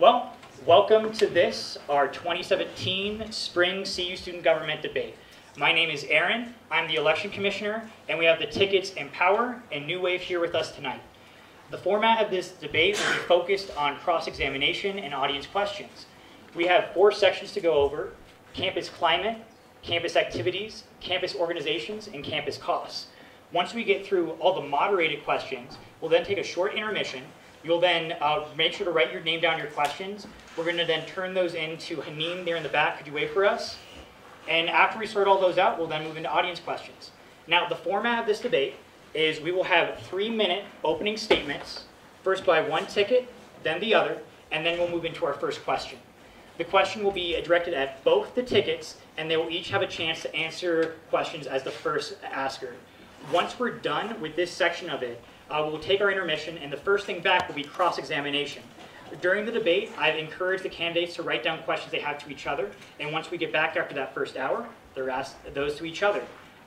Well, welcome to this, our 2017 Spring CU Student Government Debate. My name is Aaron, I'm the Election Commissioner, and we have the tickets Empower and New Wave here with us tonight. The format of this debate will be focused on cross-examination and audience questions. We have 4 sections to go over: campus climate, campus activities, campus organizations, and campus costs. Once we get through all the moderated questions, we'll then take a short intermission. You'll then make sure to write your name down, your questions. We're going to then turn those into Haneem there in the back. Could you wait for us? And after we sort all those out, we'll then move into audience questions. Now, the format of this debate is we will have 3-minute opening statements, first by one ticket, then the other, and then we'll move into our first question. The question will be directed at both the tickets, and they will each have a chance to answer questions as the first asker. Once we're done with this section of it, we'll take our intermission, and the first thing back will be cross-examination. During the debate, I've encouraged the candidates to write down questions they have to each other, and once we get back after that first hour, they're asked those to each other.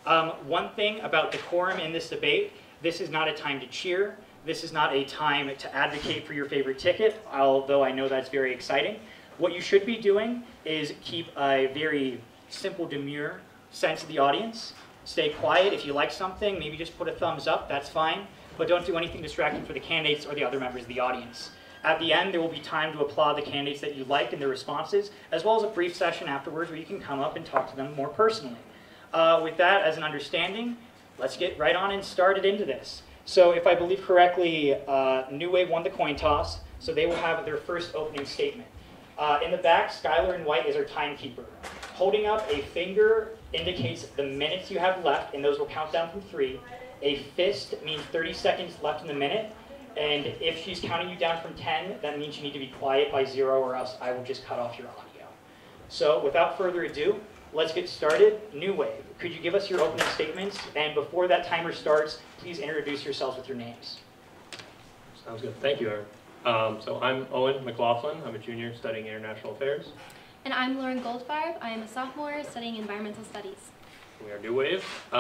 One thing about decorum in this debate: this is not a time to cheer. This is not a time to advocate for your favorite ticket, although I know that's very exciting. What you should be doing is keep a very simple, demure sense of the audience. Stay quiet. If you like something, maybe just put a thumbs up, that's fine. But don't do anything distracting for the candidates or the other members of the audience. At the end, there will be time to applaud the candidates that you like and their responses, as well as a brief session afterwards where you can come up and talk to them more personally. With that as an understanding, let's get right on and started into this. So if I believe correctly, New Wave won the coin toss, so they will have their first opening statement. In the back, Skylar in white is our timekeeper. Holding up a finger indicates the minutes you have left, and those will count down from 3. A fist means 30 seconds left in the minute, and if she's counting you down from 10, that means you need to be quiet by 0, or else I will just cut off your audio. So without further ado, let's get started. New Wave, could you give us your opening statements? And before that timer starts, please introduce yourselves with your names. Sounds good. Thank you, Aaron. So I'm Owen McLaughlin. I'm a junior studying international affairs. And I'm Goldfarb. I am a sophomore studying environmental studies. We are New Wave.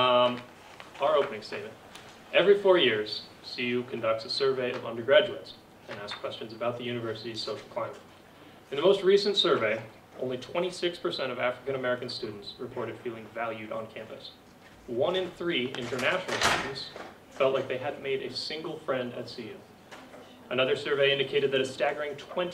Our opening statement. Every 4 years, CU conducts a survey of undergraduates and asks questions about the university's social climate. In the most recent survey, only 26% of African American students reported feeling valued on campus. 1 in 3 international students felt like they hadn't made a single friend at CU. Another survey indicated that a staggering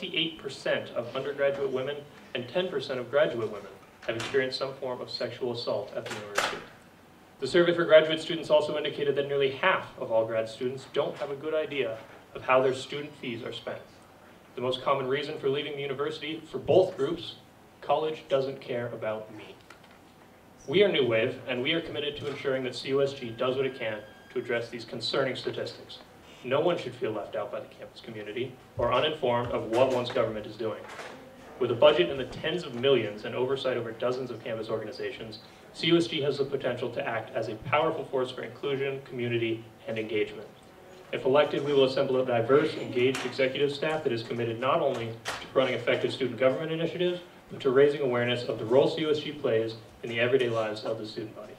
28% of undergraduate women and 10% of graduate women have experienced some form of sexual assault at the university. The survey for graduate students also indicated that nearly half of all grad students don't have a good idea of how their student fees are spent. The most common reason for leaving the university for both groups: college doesn't care about me. We are New Wave, and we are committed to ensuring that CUSG does what it can to address these concerning statistics. No one should feel left out by the campus community or uninformed of what one's government is doing. With a budget in the tens of millions and oversight over dozens of campus organizations, CUSG has the potential to act as a powerful force for inclusion, community, and engagement. If elected, we will assemble a diverse, engaged executive staff that is committed not only to running effective student government initiatives, but to raising awareness of the role CUSG plays in the everyday lives of the student body.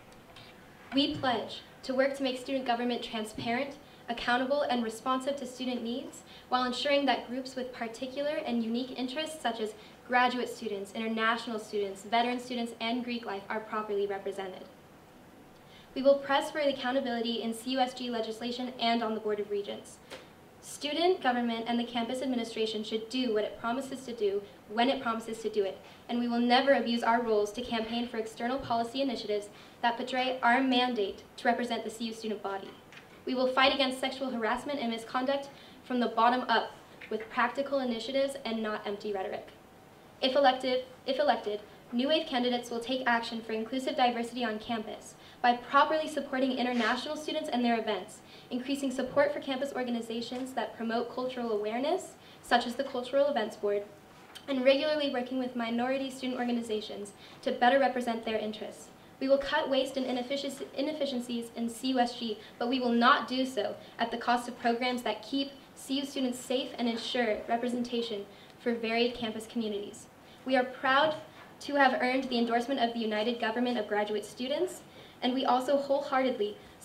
We pledge to work to make student government transparent, accountable, and responsive to student needs, while ensuring that groups with particular and unique interests, such as graduate students, international students, veteran students, and Greek life, are properly represented. We will press for accountability in CUSG legislation and on the Board of Regents. Student government and the campus administration should do what it promises to do when it promises to do it, and we will never abuse our roles to campaign for external policy initiatives that portray our mandate to represent the CU student body. We will fight against sexual harassment and misconduct from the bottom up with practical initiatives and not empty rhetoric. If elected, New Wave candidates will take action for inclusive diversity on campus by properly supporting international students and their events, increasing support for campus organizations that promote cultural awareness, such as the Cultural Events Board, and regularly working with minority student organizations to better represent their interests. We will cut waste and inefficiencies in CUSG, but we will not do so at the cost of programs that keep CU students safe and ensure representation for varied campus communities. We are proud to have earned the endorsement of the United Government of Graduate Students, and we also wholeheartedly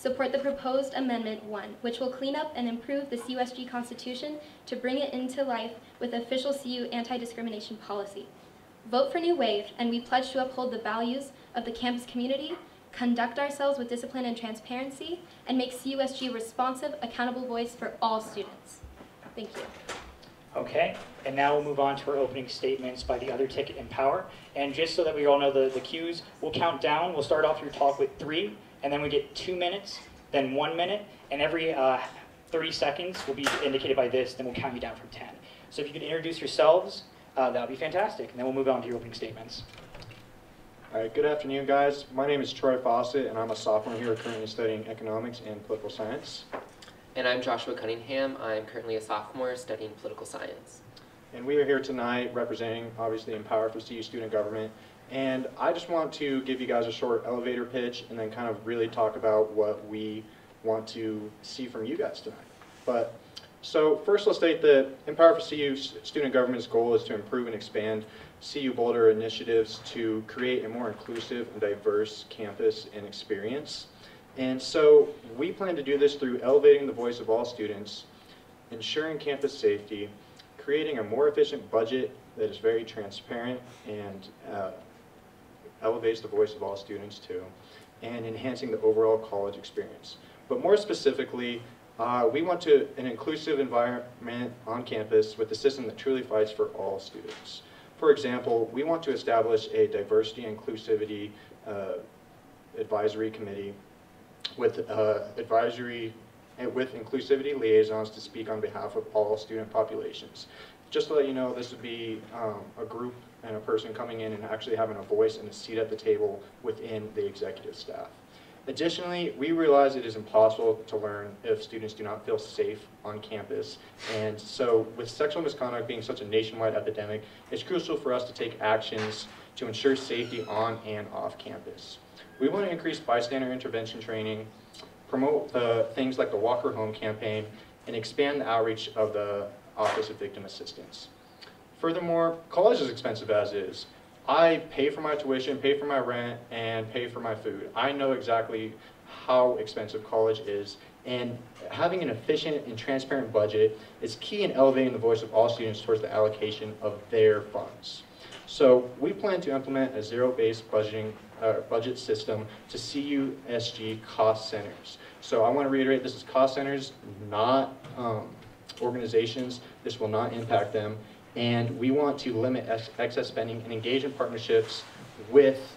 Support the proposed Amendment 1, which will clean up and improve the CUSG Constitution to bring it into life with official CU anti-discrimination policy. Vote for New Wave, and we pledge to uphold the values of the campus community, conduct ourselves with discipline and transparency, and make CUSG a responsive, accountable voice for all students. Thank you. Okay, and now we'll move on to our opening statements by the other ticket in power. And just so that we all know the cues, we'll count down. We'll start off your talk with 3, and then we get 2 minutes, then 1 minute, and every 30 seconds will be indicated by this, then we'll count you down from 10. So if you could introduce yourselves, that would be fantastic, and then we'll move on to your opening statements. All right, good afternoon, guys. My name is Troy Fossett, and I'm a sophomore here currently studying economics and political science. And I'm Joshua Cunningham. I'm currently a sophomore studying political science. And we are here tonight representing, obviously, Empower for CU Student Government. And I just want to give you guys a short elevator pitch and then kind of really talk about what we want to see from you guys tonight. So first, let's state that Empower for CU Student Government's goal is to improve and expand CU Boulder initiatives to create a more inclusive and diverse campus and experience. And so we plan to do this through elevating the voice of all students, ensuring campus safety, creating a more efficient budget that is very transparent and elevates the voice of all students too, and enhancing the overall college experience. But more specifically, we want an inclusive environment on campus with a system that truly fights for all students. For example, we want to establish a diversity and inclusivity advisory committee with inclusivity liaisons to speak on behalf of all student populations. Just to let you know, this would be a group and a person coming in and actually having a voice and a seat at the table within the executive staff. Additionally, we realize it is impossible to learn if students do not feel safe on campus. And so with sexual misconduct being such a nationwide epidemic, it's crucial for us to take actions to ensure safety on and off campus. We want to increase bystander intervention training, promote things like the Walk Her Home campaign, and expand the outreach of the Office of Victim Assistance. Furthermore, college is expensive as is. I pay for my tuition, pay for my rent, and pay for my food. I know exactly how expensive college is, and having an efficient and transparent budget is key in elevating the voice of all students towards the allocation of their funds. So we plan to implement a zero-based budget system to CUSG cost centers. So I want to reiterate, this is cost centers, not organizations. This will not impact them. And we want to limit excess spending and engage in partnerships with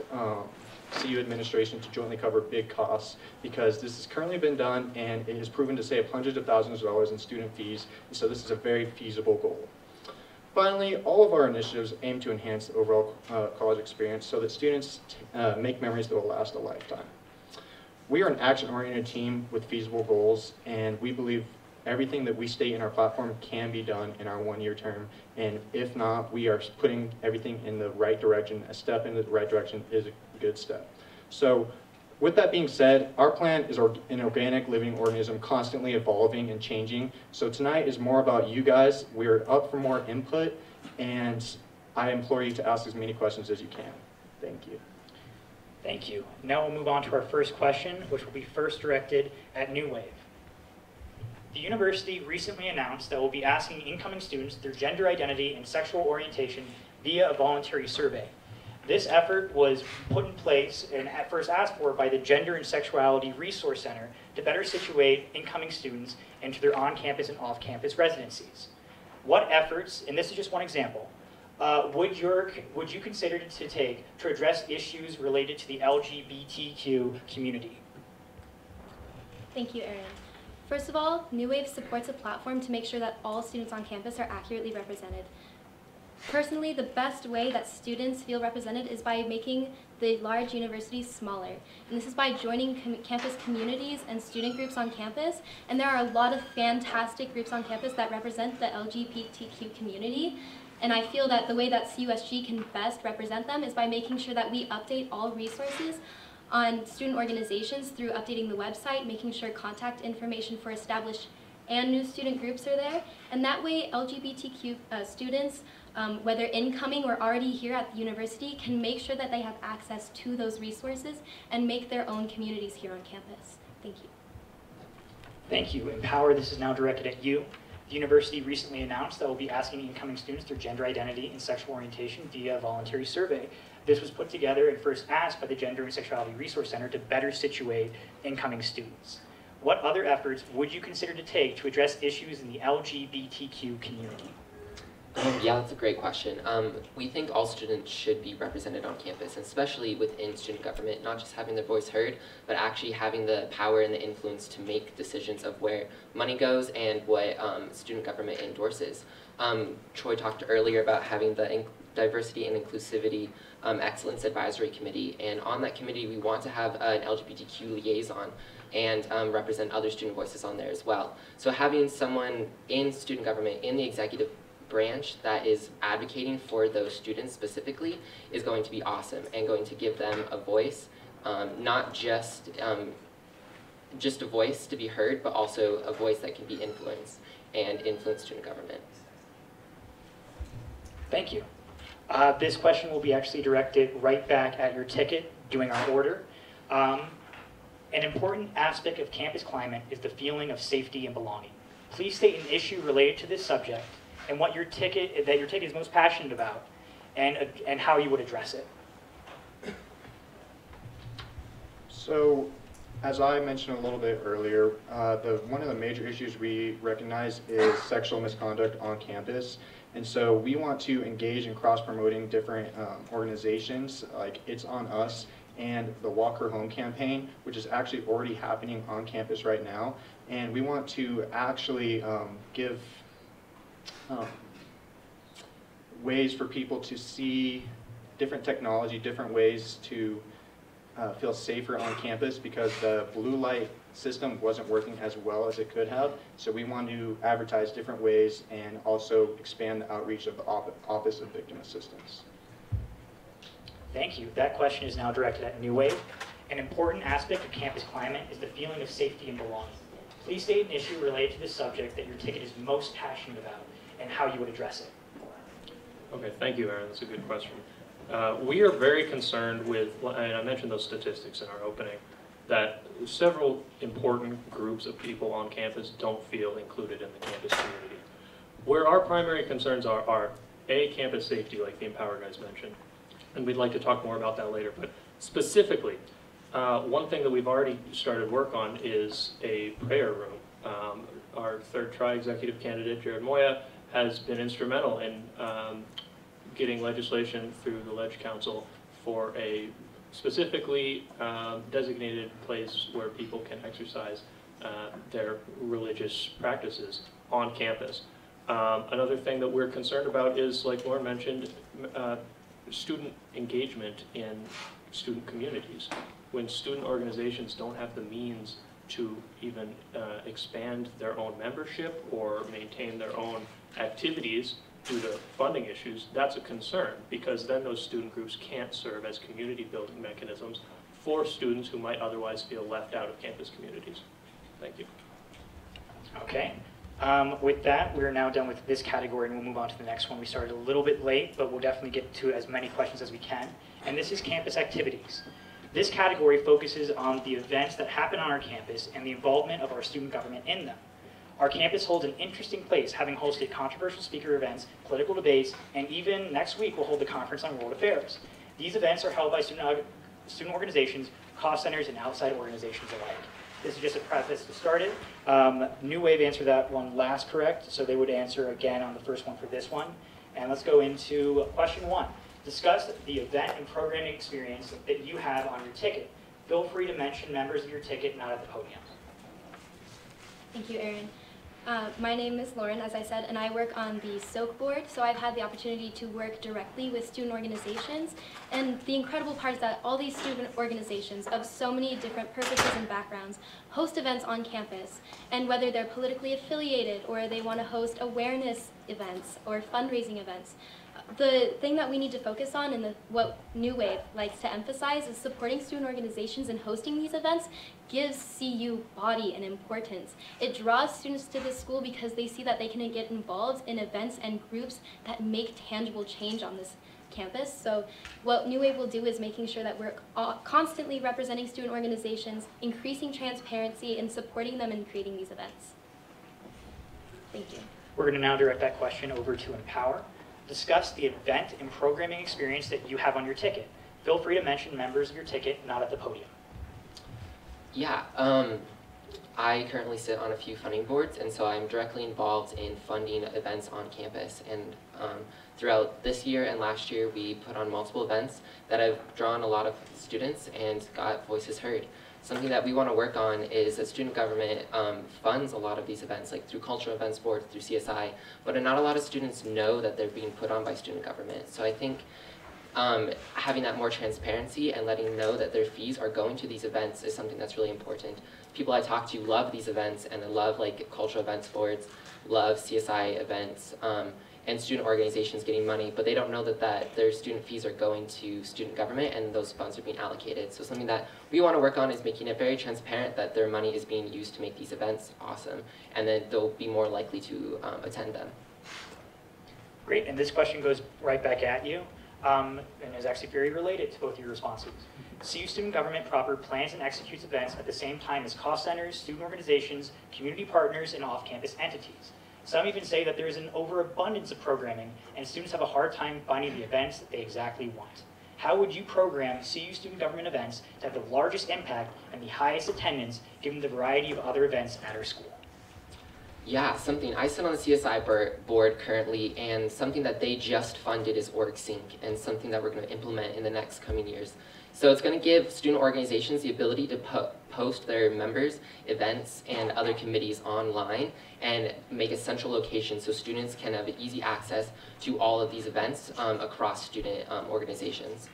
CU administration to jointly cover big costs, because this has currently been done and it has proven to save hundreds of thousands of dollars in student fees. And so this is a very feasible goal. Finally, all of our initiatives aim to enhance the overall college experience so that students make memories that will last a lifetime. We are an action-oriented team with feasible goals, and we believe everything that we state in our platform can be done in our one-year term, and if not, we are putting everything in the right direction. A step in the right direction is a good step. So with that being said, our plan is an organic living organism constantly evolving and changing. So tonight is more about you guys. We're up for more input, and I implore you to ask as many questions as you can. Thank you. Thank you. Now we'll move on to our first question, which will be first directed at New Wave. The university recently announced that we'll be asking incoming students their gender identity and sexual orientation via a voluntary survey. This effort was put in place and at first asked for by the Gender and Sexuality Resource Center to better situate incoming students into their on-campus and off-campus residencies. What efforts, and this is just one example, would you consider to take to address issues related to the LGBTQ community? Thank you, Aaron. First of all, New Wave supports a platform to make sure that all students on campus are accurately represented. Personally, the best way that students feel represented is by making the large universities smaller. And this is by joining campus communities and student groups on campus. And there are a lot of fantastic groups on campus that represent the LGBTQ community. And I feel that the way that CUSG can best represent them is by making sure that we update all resources on student organizations through updating the website, making sure contact information for established and new student groups are there. And that way LGBTQ students, whether incoming or already here at the university, can make sure that they have access to those resources and make their own communities here on campus. Thank you. Thank you. Empower, this is now directed at you. The university recently announced that we'll be asking incoming students their gender identity and sexual orientation via a voluntary survey. This was put together and first asked by the Gender and Sexuality Resource Center to better situate incoming students. What other efforts would you consider to take to address issues in the LGBTQ community? Yeah, that's a great question. We think all students should be represented on campus, especially within student government, not just having their voice heard, but actually having the power and the influence to make decisions of where money goes and what student government endorses. Troy talked earlier about having the Diversity and Inclusivity Excellence Advisory Committee, and on that committee we want to have an LGBTQ liaison and represent other student voices on there as well. So having someone in student government, in the executive branch that is advocating for those students specifically is going to be awesome and going to give them a voice, not just a voice to be heard, but also a voice that can be influenced and influence student government. Thank you. This question will be actually directed right back at your ticket, doing our order. An important aspect of campus climate is the feeling of safety and belonging. Please state an issue related to this subject and what your ticket is most passionate about, and how you would address it. So, as I mentioned a little bit earlier, one of the major issues we recognize is sexual misconduct on campus. And so we want to engage in cross-promoting different organizations like It's On Us and the Walk Her Home campaign, which is actually already happening on campus right now. And we want to actually give ways for people to see different technology, different ways to feel safer on campus, because the blue light system wasn't working as well as it could have. So we want to advertise different ways and also expand the outreach of the Office of Victim Assistance. Thank you. That question is now directed at New Wave. An important aspect of campus climate is the feeling of safety and belonging. Please state an issue related to this subject that your ticket is most passionate about and how you would address it. Okay, thank you, Aaron. That's a good question. We are very concerned with, and I mentioned those statistics in our opening, that several important groups of people on campus don't feel included in the campus community. Where our primary concerns are A, campus safety, like the Empower guys mentioned, and we'd like to talk more about that later, but specifically, one thing that we've already started work on is a prayer room. Our third tri-executive candidate, Jared Moya, has been instrumental in getting legislation through the Ledge Council for a specifically designated place where people can exercise their religious practices on campus. Another thing that we're concerned about is, like Lauren mentioned, student engagement in student communities. When student organizations don't have the means to even expand their own membership or maintain their own activities due to funding issues, that's a concern, because then those student groups can't serve as community building mechanisms for students who might otherwise feel left out of campus communities. Thank you. Okay. With that, we're now done with this category, and we'll move on to the next one. We started a little bit late, but we'll definitely get to as many questions as we can. And this is campus activities. This category focuses on the events that happen on our campus and the involvement of our student government in them. Our campus holds an interesting place, having hosted controversial speaker events, political debates, and even next week we'll hold the Conference on World Affairs. These events are held by student organizations, cost centers, and outside organizations alike. This is just a preface to start it. New Wave answered that one last correct, so they would answer again on the first one for this one. And let's go into question one. Discuss the event and programming experience that you have on your ticket. Feel free to mention members of your ticket not at the podium. Thank you, Aaron. My name is Lauren, as I said, and I work on the SOAK board, so I've had the opportunity to work directly with student organizations, and the incredible part is that all these student organizations of so many different purposes and backgrounds host events on campus, and whether they're politically affiliated or they want to host awareness events or fundraising events, The thing that we need to focus on and what New Wave likes to emphasize is supporting student organizations and hosting these events gives CU body and importance. It draws students to this school because they see that they can get involved in events and groups that make tangible change on this campus. So what New Wave will do is making sure that we're constantly representing student organizations, increasing transparency, and supporting them in creating these events. Thank you. We're going to now direct that question over to Empower. Discuss the event and programming experience that you have on your ticket. Feel free to mention members of your ticket not at the podium. Yeah, I currently sit on a few funding boards, and so I'm directly involved in funding events on campus. And throughout this year and last year, we put on multiple events that have drawn a lot of students and got voices heard. Something that we want to work on is that student government funds a lot of these events, like through cultural events board, through CSI, but not a lot of students know that they're being put on by student government. So I think having that more transparency and letting them know that their fees are going to these events is something that's really important. People I talk to love these events, and they love like cultural events boards, love CSI events, and student organizations getting money, but they don't know that their student fees are going to student government and those funds are being allocated. So something that we want to work on is making it very transparent that their money is being used to make these events awesome, and then they'll be more likely to attend them. Great, and this question goes right back at you, and is actually very related to both your responses. CU Student Government proper plans and executes events at the same time as cost centers, student organizations, community partners, and off-campus entities. Some even say that there is an overabundance of programming, and students have a hard time finding the events that they exactly want. How would you program CU Student Government events to have the largest impact and the highest attendance, given the variety of other events at our school? Yeah, I sit on the CSI board currently, and something that they just funded is OrgSync, and something that we're going to implement in the next coming years. So it's going to give student organizations the ability to post their members' events and other committees online and make a central location so students can have easy access to all of these events across student organizations.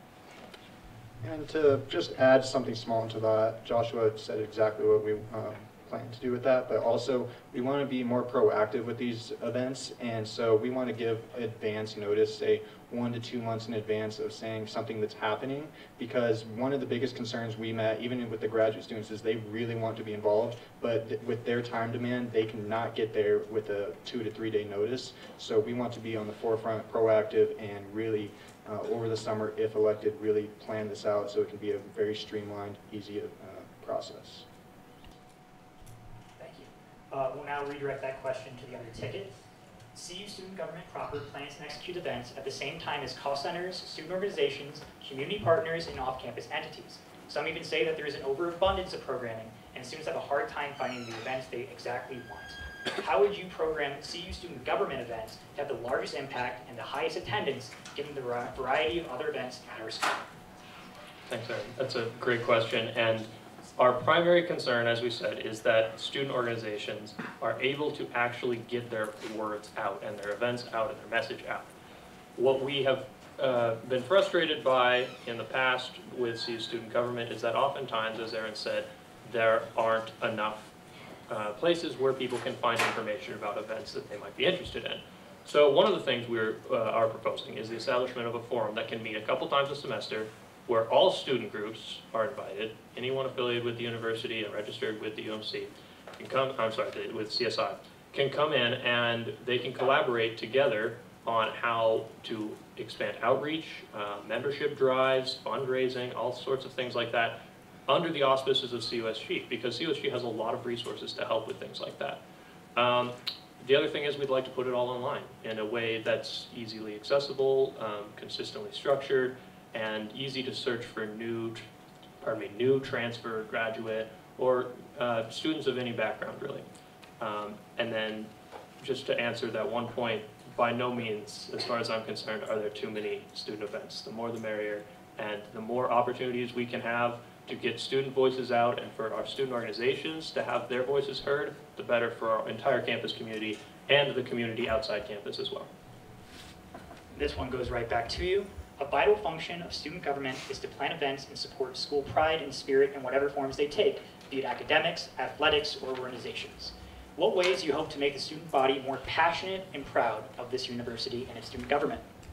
And to just add something small into that, Joshua said exactly what we plan to do with that, but also we want to be more proactive with these events, and so we want to give advance notice, say 1 to 2 months in advance of saying something that's happening, because one of the biggest concerns we met, even with the graduate students, is they really want to be involved, but with their time demand, they cannot get there with a 2 to 3 day notice. So we want to be on the forefront, proactive, and really over the summer, if elected, really plan this out so it can be a very streamlined, easy process. Thank you. We'll now redirect that question to the other ticket. CU Student Government proper plans and execute events at the same time as cost centers, student organizations, community partners, and off-campus entities. Some even say that there is an overabundance of programming, and students have a hard time finding the events they exactly want. How would you program CU Student Government events to have the largest impact and the highest attendance, given the variety of other events at our school? Thanks, Aaron. That's a great question. And our primary concern, as we said, is that student organizations are able to actually get their words out and their events out and their message out. What we have been frustrated by in the past with CU Student Government is that oftentimes, as Aaron said, there aren't enough places where people can find information about events that they might be interested in. So one of the things we are proposing is the establishment of a forum that can meet a couple times a semester, where all student groups are invited. Anyone affiliated with the university and registered with the UMC can come, with CSI, can come in and they can collaborate together on how to expand outreach, membership drives, fundraising, all sorts of things like that, under the auspices of CUSG, because CUSG has a lot of resources to help with things like that. The other thing is we'd like to put it all online in a way that's easily accessible, consistently structured, and easy to search for new transfer, graduate, or students of any background, really. And then just to answer that one point, by no means, as far as I'm concerned, are there too many student events. The more the merrier, and the more opportunities we can have to get student voices out and for our student organizations to have their voices heard, the better for our entire campus community and the community outside campus as well. This one goes right back to you. A vital function of student government is to plan events and support school pride and spirit in whatever forms they take, be it academics, athletics, or organizations. What ways do you hope to make the student body more passionate and proud of this university and its student government?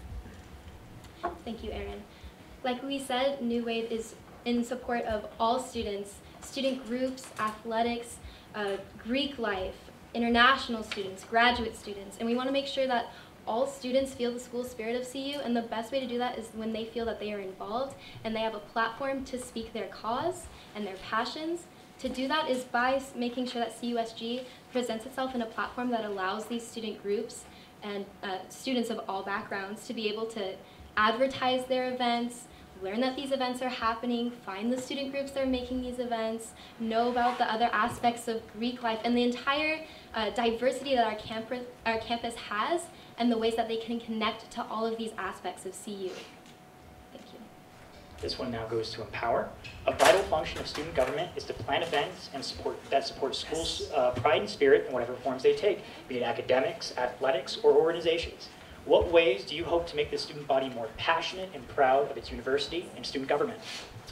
Thank you, Erin. Like we said, New Wave is in support of all students, student groups, athletics, Greek life, international students, graduate students, and we want to make sure that all students feel the school spirit of CU, and the best way to do that is when they feel that they are involved and they have a platform to speak their cause and their passions. To do that is by making sure that CUSG presents itself in a platform that allows these student groups and students of all backgrounds to be able to advertise their events, learn that these events are happening, find the student groups that are making these events, know about the other aspects of Greek life and the entire diversity that our campus has and the ways that they can connect to all of these aspects of CU. Thank you. This one now goes to empower. A vital function of student government is to plan events and that support schools' pride and spirit in whatever forms they take, be it academics, athletics, or organizations. What ways do you hope to make the student body more passionate and proud of its university and student government?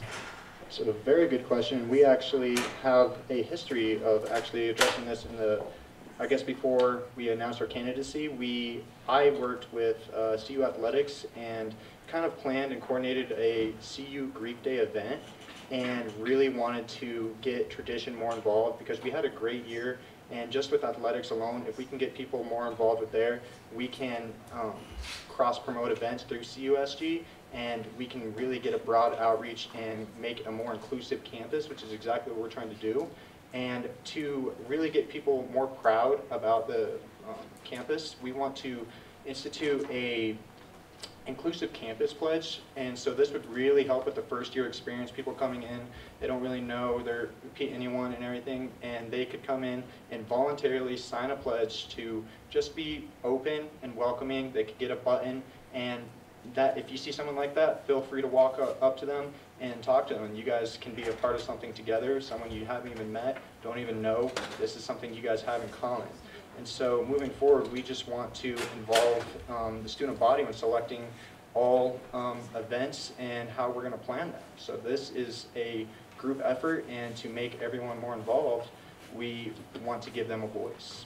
So a very good question. We actually have a history of actually addressing this in the, I guess before we announced our candidacy, I worked with CU Athletics and kind of planned and coordinated a CU Greek Day event and really wanted to get tradition more involved because we had a great year. And just with athletics alone, if we can get people more involved with there, we can cross-promote events through CUSG, and we can really get a broad outreach and make a more inclusive campus, which is exactly what we're trying to do. And to really get people more proud about the campus, we want to institute a inclusive campus pledge, and so this would really help with the first year experience. People coming in, they don't really know anyone and everything, and they could come in and voluntarily sign a pledge to just be open and welcoming. They could get a button, and that if you see someone like that, feel free to walk up to them and talk to them. You guys can be a part of something together, someone you haven't even met, don't even know. This is something you guys have in common. And so moving forward, we just want to involve the student body when selecting all events and how we're going to plan them. So this is a group effort, and to make everyone more involved, we want to give them a voice.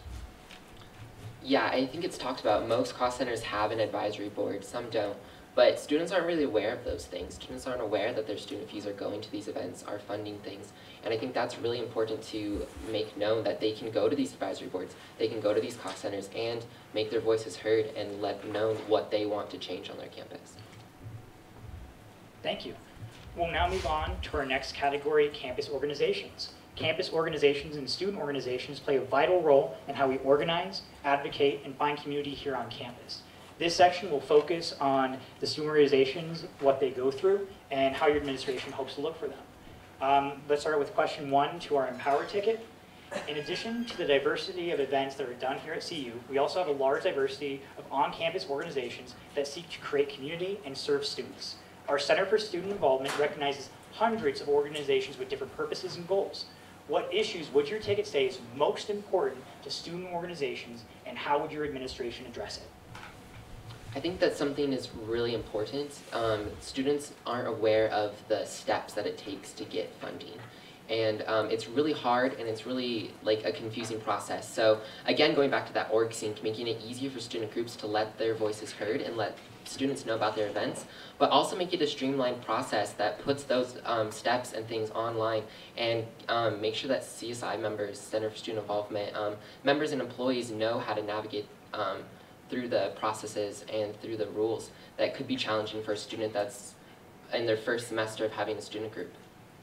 Yeah, I think it's talked about. Most cost centers have an advisory board, some don't. But students aren't really aware of those things. Students aren't aware that their student fees are going to these events, are funding things. And I think that's really important to make known that they can go to these advisory boards, they can go to these cost centers and make their voices heard and let known what they want to change on their campus. Thank you. We'll now move on to our next category, campus organizations. Campus organizations and student organizations play a vital role in how we organize, advocate, and find community here on campus. This section will focus on the student organizations, what they go through, and how your administration hopes to look for them. Let's start with question 1 to our Empower ticket. In addition to the diversity of events that are done here at CU, we also have a large diversity of on-campus organizations that seek to create community and serve students. Our Center for Student Involvement recognizes hundreds of organizations with different purposes and goals. What issues would your ticket say is most important to student organizations, and how would your administration address it? I think that something is really important. Students aren't aware of the steps that it takes to get funding. And it's really hard, and it's really like a confusing process. So again, going back to that org sync, making it easier for student groups to let their voices heard and let students know about their events, but also make it a streamlined process that puts those steps and things online, and make sure that CSI members, Center for Student Involvement, members and employees know how to navigate through the processes and through the rules that could be challenging for a student that's in their first semester of having a student group.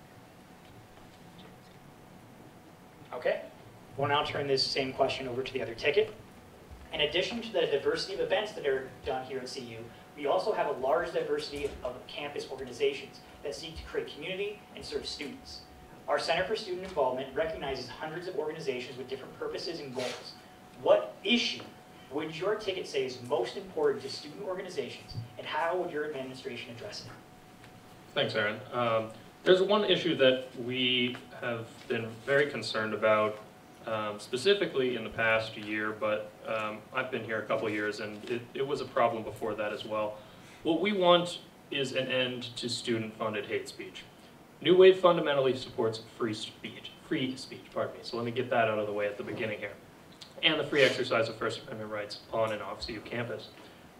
Okay, we'll now turn this same question over to the other ticket. In addition to the diversity of events that are done here at CU, we also have a large diversity of campus organizations that seek to create community and serve students. Our Center for Student Involvement recognizes hundreds of organizations with different purposes and goals. What issue would your ticket say is most important to student organizations, and how would your administration address it? Thanks, Aaron. There's one issue that we have been very concerned about, specifically in the past year, but I've been here a couple of years, and it was a problem before that as well. What we want is an end to student-funded hate speech. New Wave fundamentally supports free speech, pardon me. So let me get that out of the way at the beginning here. And the free exercise of First Amendment rights on and off CU campus.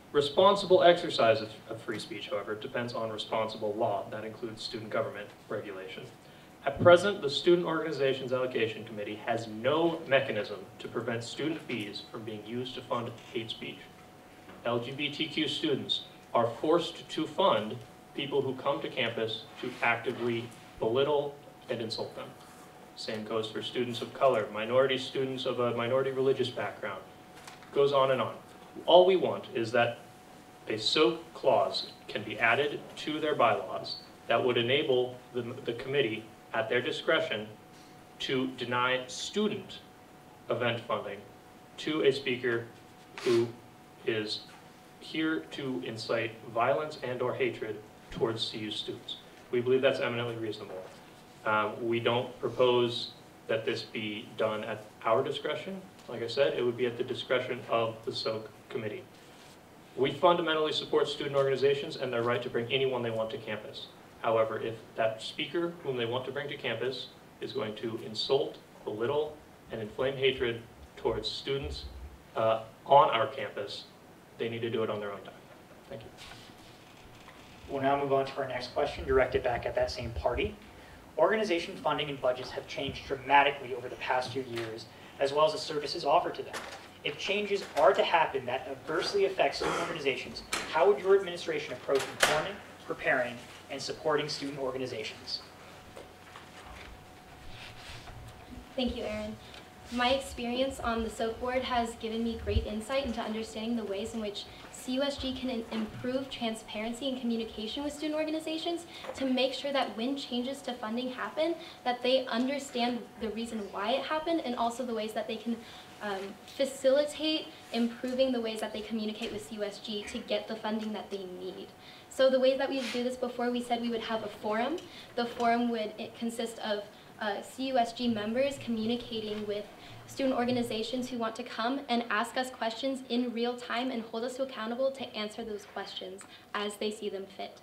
Responsible exercise of free speech, however, depends on responsible law. That includes student government regulation. At present, the Student Organizations Allocation Committee has no mechanism to prevent student fees from being used to fund hate speech. LGBTQ students are forced to fund people who come to campus to actively belittle and insult them. Same goes for students of color, minority students of a minority religious background. Goes on and on. All we want is that a SOAP clause can be added to their bylaws that would enable the committee, at their discretion, to deny student event funding to a speaker who is here to incite violence and or hatred towards CU students. We believe that's eminently reasonable. We don't propose that this be done at our discretion. Like I said, it would be at the discretion of the SOAP committee. We fundamentally support student organizations and their right to bring anyone they want to campus. However, if that speaker whom they want to bring to campus is going to insult, belittle, and inflame hatred towards students on our campus, they need to do it on their own time. Thank you. We'll now move on to our next question, directed back at that same party. Organization funding and budgets have changed dramatically over the past few years, as well as the services offered to them. If changes are to happen that adversely affect student organizations, how would your administration approach informing, preparing, and supporting student organizations? Thank you, Aaron. My experience on the SOAP board has given me great insight into understanding the ways in which CUSG can improve transparency and communication with student organizations to make sure that when changes to funding happen, that they understand the reason why it happened and also the ways that they can facilitate improving the ways that they communicate with CUSG to get the funding that they need. So the ways that we do this before, we said we would have a forum. The forum would consist of CUSG members communicating with student organizations who want to come and ask us questions in real time and hold us accountable to answer those questions as they see them fit.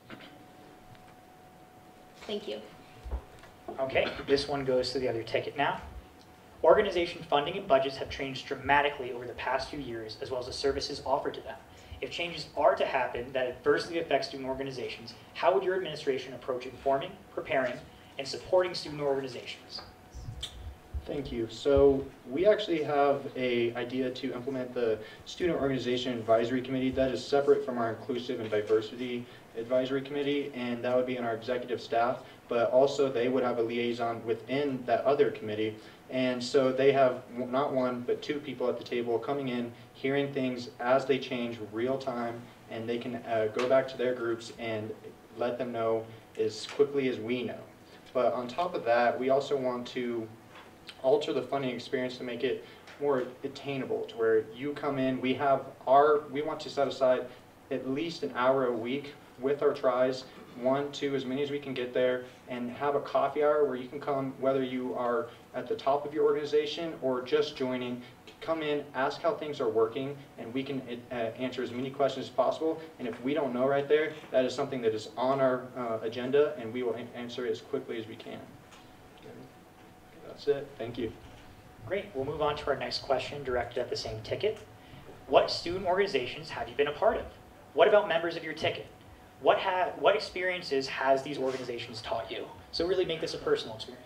Thank you. Okay, this one goes to the other ticket now. Organization funding and budgets have changed dramatically over the past few years, as well as the services offered to them. If changes are to happen that adversely affect student organizations, how would your administration approach informing, preparing, and supporting student organizations? Thank you. So we actually have an idea to implement the Student Organization Advisory Committee that is separate from our Inclusive and Diversity Advisory Committee, and that would be in our executive staff, but also they would have a liaison within that other committee. And so they have not one, but two people at the table coming in, hearing things as they change real time, and they can go back to their groups and let them know as quickly as we know. But on top of that, we also want to alter the funding experience to make it more attainable, to where you come in, we want to set aside at least an hour a week with our tries, 1, 2, as many as we can get there, and have a coffee hour where you can come, whether you are at the top of your organization or just joining, come in, ask how things are working, and we can answer as many questions as possible. And if we don't know right there, that is something that is on our agenda, and we will answer it as quickly as we can. That's it. Thank you. Great. We'll move on to our next question, directed at the same ticket. What student organizations have you been a part of? What about members of your ticket? What experiences has these organizations taught you? So really make this a personal experience.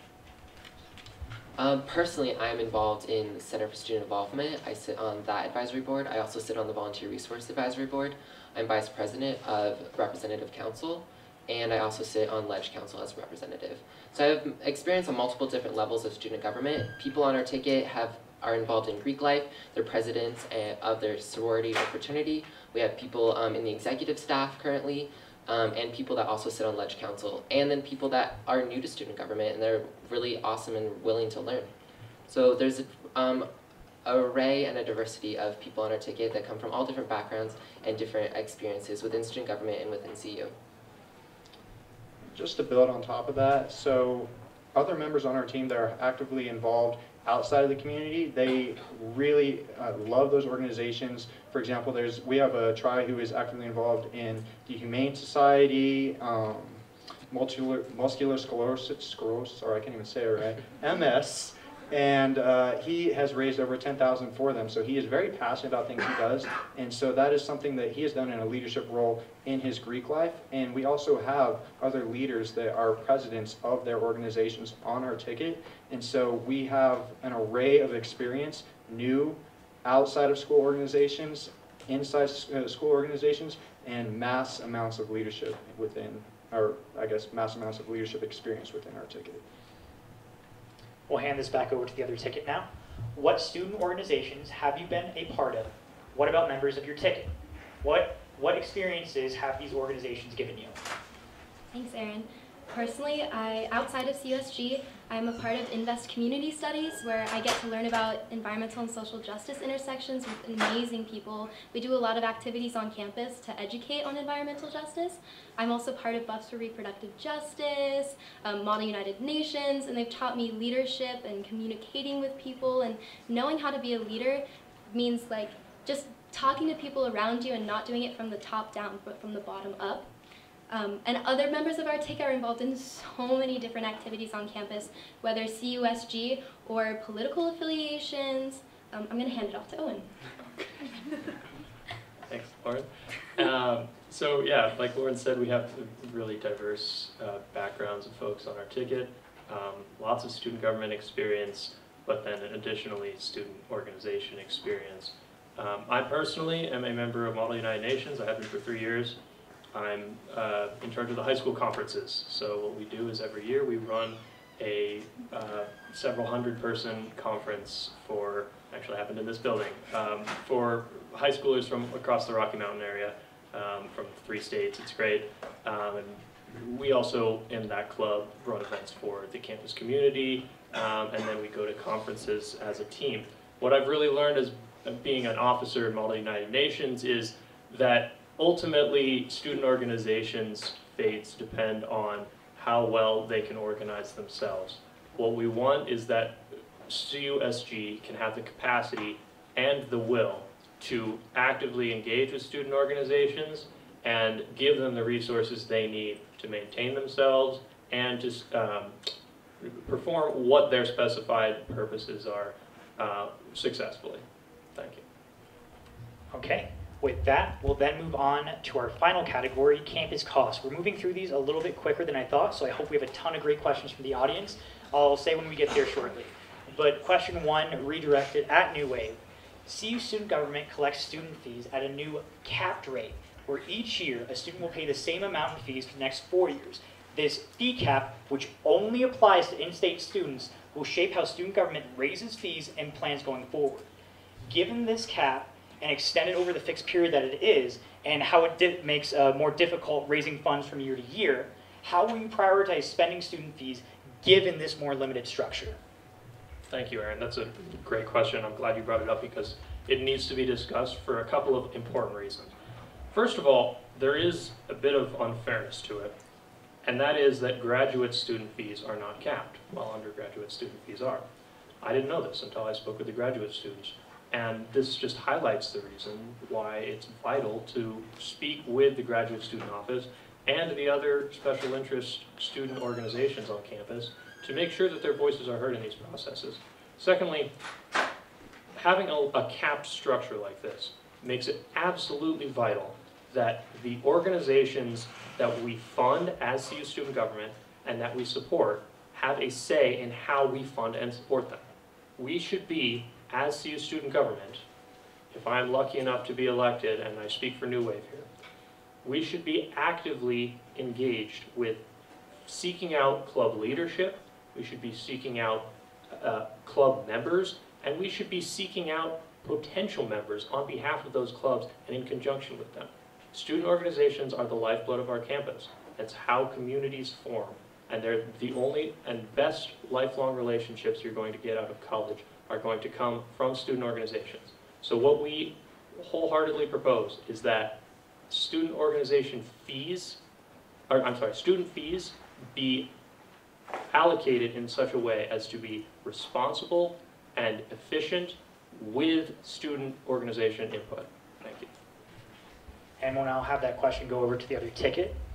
Personally, I'm involved in the Center for Student Involvement. I sit on that advisory board. I also sit on the Volunteer Resource Advisory Board. I'm Vice President of Representative Council, and I also sit on Ledge Council as a representative. So I have experience on multiple different levels of student government. People on our ticket are involved in Greek life. They're presidents of their sorority or fraternity. We have people in the executive staff currently, and people that also sit on Ledge Council, and then people that are new to student government, and they're really awesome and willing to learn. So there's an array and a diversity of people on our ticket that come from all different backgrounds and different experiences within student government and within CU. Just to build on top of that, so other members on our team that are actively involved outside of the community, they really love those organizations. For example, we have a tri who is actively involved in the Humane Society, multiple sclerosis, sorry, I can't even say it right, MS, And he has raised over $10,000 for them. So he is very passionate about things he does. And so that is something that he has done in a leadership role in his Greek life. And we also have other leaders that are presidents of their organizations on our ticket. And so we have an array of experience, new, outside of school organizations, inside school organizations, and mass amounts of leadership within, or I guess mass amounts of leadership experience within our ticket. We'll hand this back over to the other ticket now. What student organizations have you been a part of? What about members of your ticket? What experiences have these organizations given you? Thanks, Aaron. Personally, outside of CUSG, I'm a part of Invest Community Studies, where I get to learn about environmental and social justice intersections with amazing people. We do a lot of activities on campus to educate on environmental justice. I'm also part of Buffs for Reproductive Justice, Model United Nations, and they've taught me leadership and communicating with people, and knowing how to be a leader means like just talking to people around you and not doing it from the top down, but from the bottom up. And other members of our ticket are involved in so many different activities on campus, whether CUSG or political affiliations. I'm going to hand it off to Owen. Thanks, Lauren. So yeah, like Lauren said, we have really diverse backgrounds of folks on our ticket, lots of student government experience, but then additionally student organization experience. I personally am a member of Model United Nations. I have been for 3 years. I'm in charge of the high school conferences. So what we do is every year we run a several hundred person conference for, actually happened in this building, for high schoolers from across the Rocky Mountain area, from 3 states. It's great. And we also, in that club, run events for the campus community, and then we go to conferences as a team. What I've really learned as being an officer in Model United Nations is that ultimately, student organizations' fates depend on how well they can organize themselves. What we want is that CUSG can have the capacity and the will to actively engage with student organizations and give them the resources they need to maintain themselves and to perform what their specified purposes are successfully. Thank you. Okay. With that, we'll then move on to our final category, campus costs. We're moving through these a little bit quicker than I thought, so I hope we have a ton of great questions from the audience. I'll say when we get there shortly. But question 1, redirected at New Wave. CU student government collects student fees at a new capped rate, where each year a student will pay the same amount in fees for the next 4 years. This fee cap, which only applies to in-state students, will shape how student government raises fees and plans going forward. Given this cap, and extend it over the fixed period that it is, and how it makes more difficult raising funds from year to year, how will you prioritize spending student fees given this more limited structure? Thank you, Aaron. That's a great question. I'm glad you brought it up because it needs to be discussed for a couple of important reasons. First of all, there is a bit of unfairness to it, and that is that graduate student fees are not capped, while undergraduate student fees are. I didn't know this until I spoke with the graduate students. And this just highlights the reason why it's vital to speak with the Graduate Student Office and the other special interest student organizations on campus to make sure that their voices are heard in these processes. Secondly, having a capped structure like this makes it absolutely vital that the organizations that we fund as CU student government and that we support have a say in how we fund and support them. We should be, as CU student government, if I'm lucky enough to be elected, and I speak for New Wave here, we should be actively engaged with seeking out club leadership, we should be seeking out club members, and we should be seeking out potential members on behalf of those clubs and in conjunction with them. Student organizations are the lifeblood of our campus. That's how communities form, and they're the only and best lifelong relationships you're going to get out of college are going to come from student organizations. So what we wholeheartedly propose is that student fees be allocated in such a way as to be responsible and efficient with student organization input. Thank you. And we'll now have that question go over to the other ticket.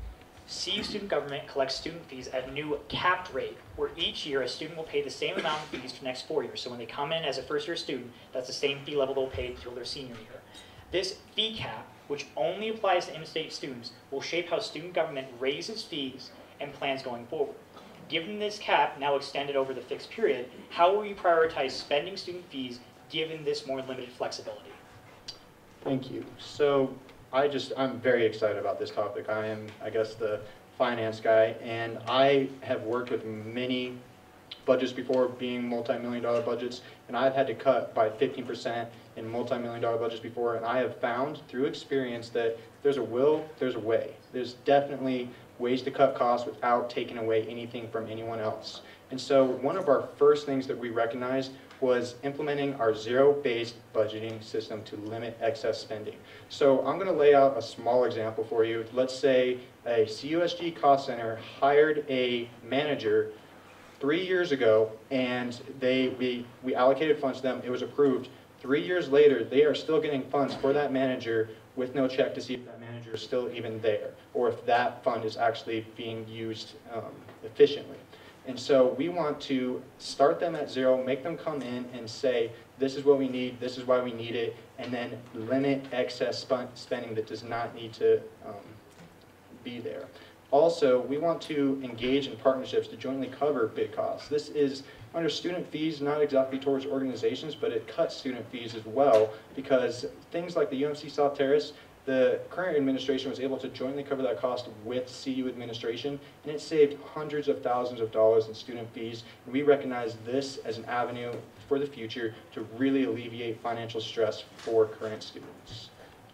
CU student government collects student fees at a new capped rate, where each year a student will pay the same amount of fees for the next 4 years. So when they come in as a first-year student, that's the same fee level they'll pay until their senior year. This fee cap, which only applies to in-state students, will shape how student government raises fees and plans going forward. Given this cap, now extended over the fixed period, how will you prioritize spending student fees given this more limited flexibility? Thank you. So I'm very excited about this topic. I am, I guess, the finance guy, and I have worked with many budgets before, being multi-million-dollar budgets, and I've had to cut by 15% in multi-million-dollar budgets before, and I have found through experience that if there's a will, there's a way. There's definitely ways to cut costs without taking away anything from anyone else. And so one of our first things that we recognized was implementing our zero-based budgeting system to limit excess spending. So I'm going to lay out a small example for you. Let's say a CUSG cost center hired a manager 3 years ago, and we allocated funds to them. It was approved. 3 years later, they are still getting funds for that manager with no check to see if that manager is still even there, or if that fund is actually being used efficiently. And so we want to start them at zero, make them come in and say, this is what we need, this is why we need it, and then limit excess spending that does not need to be there. Also, we want to engage in partnerships to jointly cover big costs. This is under student fees, not exactly towards organizations, but it cuts student fees as well, because things like the UMC South Terrace, the current administration was able to jointly cover that cost with CU administration, and it saved hundreds of thousands of dollars in student fees. And we recognize this as an avenue for the future to really alleviate financial stress for current students.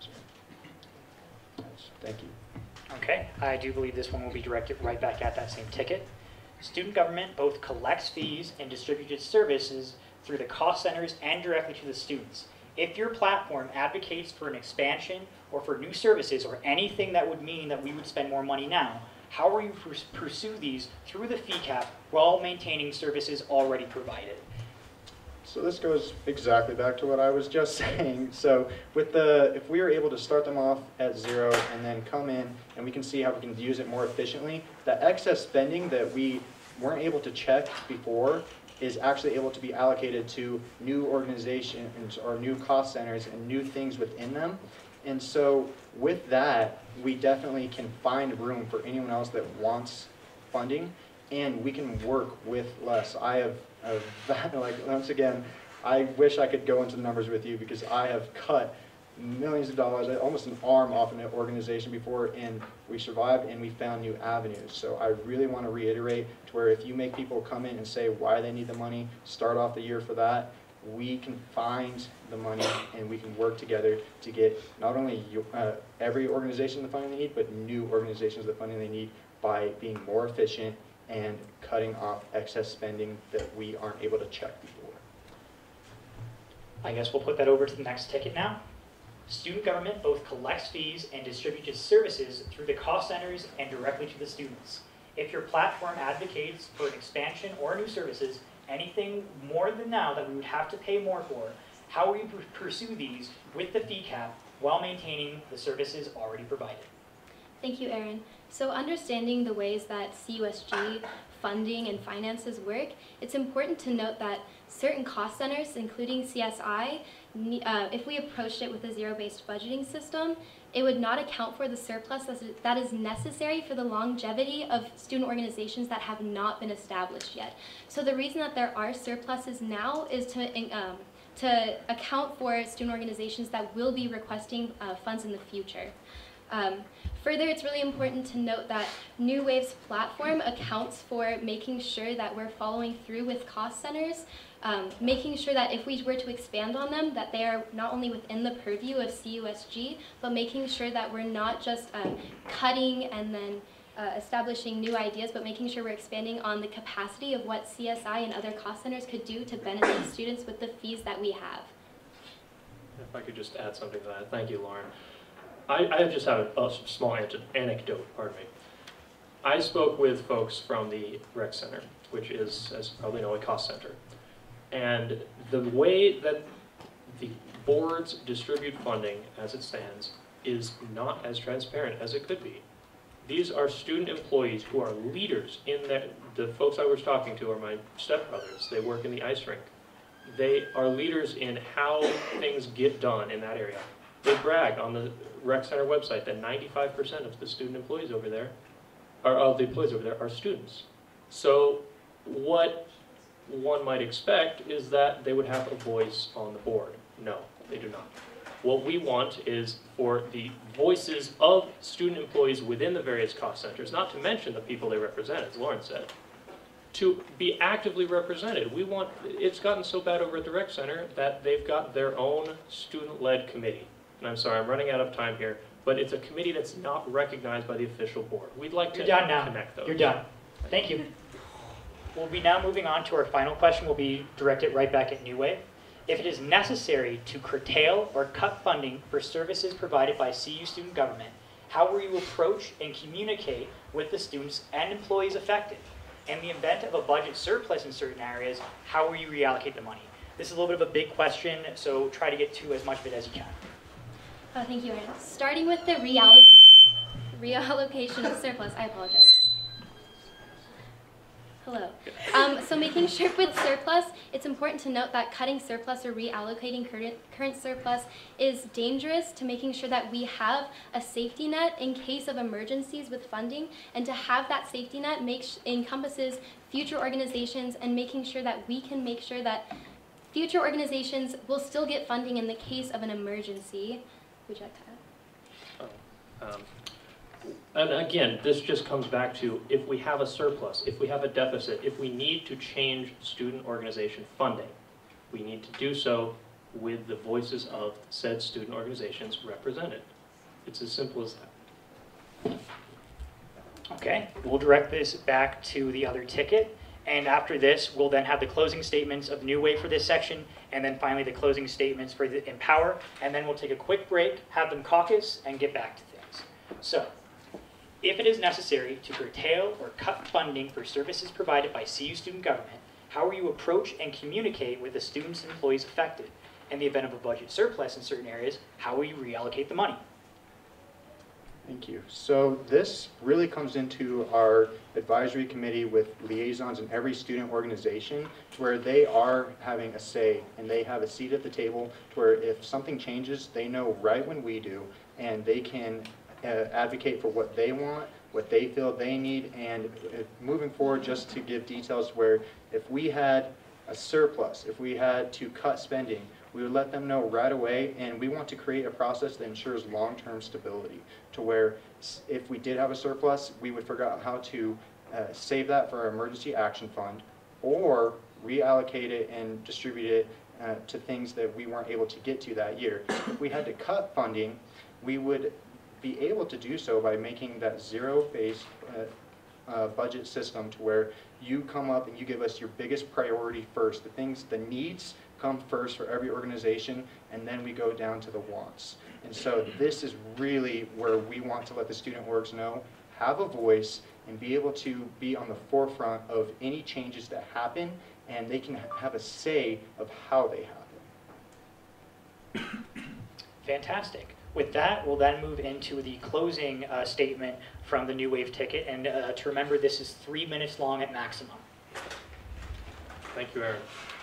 Thank you. Okay, I do believe this one will be directed right back at that same ticket. Student government both collects fees and distributes services through the cost centers and directly to the students. If your platform advocates for an expansion or for new services or anything that would mean that we would spend more money now, how will you pursue these through the fee cap while maintaining services already provided? So this goes exactly back to what I was just saying. So if we are able to start them off at zero and then come in and we can see how we can use it more efficiently, that excess spending that we weren't able to check before is actually able to be allocated to new organizations or new cost centers and new things within them. And so with that, we definitely can find room for anyone else that wants funding, and we can work with less. Once again, I wish I could go into the numbers with you, because I have cut millions of dollars, almost an arm off an organization before, and we survived and we found new avenues. So I really want to reiterate to where if you make people come in and say why they need the money, start off the year for that, we can find the money and we can work together to get not only every organization the funding they need, but new organizations the funding they need by being more efficient and cutting off excess spending that we aren't able to check before. I guess we'll put that over to the next ticket now. Student government both collects fees and distributes services through the cost centers and directly to the students. If your platform advocates for an expansion or new services, anything more than now that we would have to pay more for, how will you pursue these with the fee cap while maintaining the services already provided? Thank you, Aaron. So understanding the ways that CUSG funding and finances work, it's important to note that certain cost centers, including CSI, if we approached it with a zero-based budgeting system, it would not account for the surplus that is necessary for the longevity of student organizations that have not been established yet. So the reason that there are surpluses now is to account for student organizations that will be requesting funds in the future. Further, it's really important to note that New Wave's platform accounts for making sure that we're following through with cost centers, making sure that if we were to expand on them, that they are not only within the purview of CUSG, but making sure that we're not just cutting and then establishing new ideas, but making sure we're expanding on the capacity of what CSI and other cost centers could do to benefit students with the fees that we have. If I could just add something to that. Thank you, Lauren. I just have a small anecdote, pardon me. I spoke with folks from the rec center, which is, as you probably know, a cost center. And the way that the boards distribute funding as it stands is not as transparent as it could be. These are student employees who are leaders in the folks I was talking to are my stepbrothers. They work in the ice rink. They are leaders in how things get done in that area. They brag on the rec center website that 95% of the student employees over there, or of the employees over there, are students. So what one might expect is that they would have a voice on the board. No, they do not. What we want is for the voices of student employees within the various cost centers, not to mention the people they represent, as Lauren said, to be actively represented. We want, it's gotten so bad over at the rec center that they've got their own student-led committee. And I'm sorry, I'm running out of time here, but it's a committee that's not recognized by the official board. We'd like to connect those. You're done. Thank you. We'll be now moving on to our final question. We'll be directed right back at New Wave. If it is necessary to curtail or cut funding for services provided by CU student government, how will you approach and communicate with the students and employees affected? In the event of a budget surplus in certain areas, how will you reallocate the money? This is a little bit of a big question, so try to get to as much of it as you can. Thank you, Aaron. Starting with the reallocation of surplus, I apologize. Hello. So making sure with surplus, it's important to note that cutting surplus or reallocating current surplus is dangerous to making sure that we have a safety net in case of emergencies with funding, and to have that safety net encompasses future organizations and making sure that we can make sure that future organizations will still get funding in the case of an emergency. Would you like to add? And again, this just comes back to if we have a surplus, if we have a deficit, if we need to change student organization funding, we need to do so with the voices of said student organizations represented. It's as simple as that. Okay, we'll direct this back to the other ticket. And after this, we'll then have the closing statements of New Wave for this section, and then finally the closing statements for the Empower. And then we'll take a quick break, have them caucus, and get back to things. So, if it is necessary to curtail or cut funding for services provided by CU student government, how will you approach and communicate with the students and employees affected? In the event of a budget surplus in certain areas, how will you reallocate the money? Thank you. So this really comes into our advisory committee with liaisons in every student organization, where they are having a say and they have a seat at the table, to where if something changes, they know right when we do, and they can advocate for what they want, what they feel they need, and moving forward, just to give details, where if we had a surplus, if we had to cut spending, we would let them know right away, and we want to create a process that ensures long-term stability, to where if we did have a surplus, we would figure out how to save that for our emergency action fund, or reallocate it and distribute it to things that we weren't able to get to that year. If we had to cut funding, we would be able to do so by making that zero-based budget system, to where you come up and you give us your biggest priority first. The needs come first for every organization, and then we go down to the wants. And so this is really where we want to let the student orgs know, have a voice, and be able to be on the forefront of any changes that happen, and they can have a say of how they happen. Fantastic. With that, we'll then move into the closing statement from the New Wave ticket. And to remember, this is 3 minutes long at maximum. Thank you, Aaron.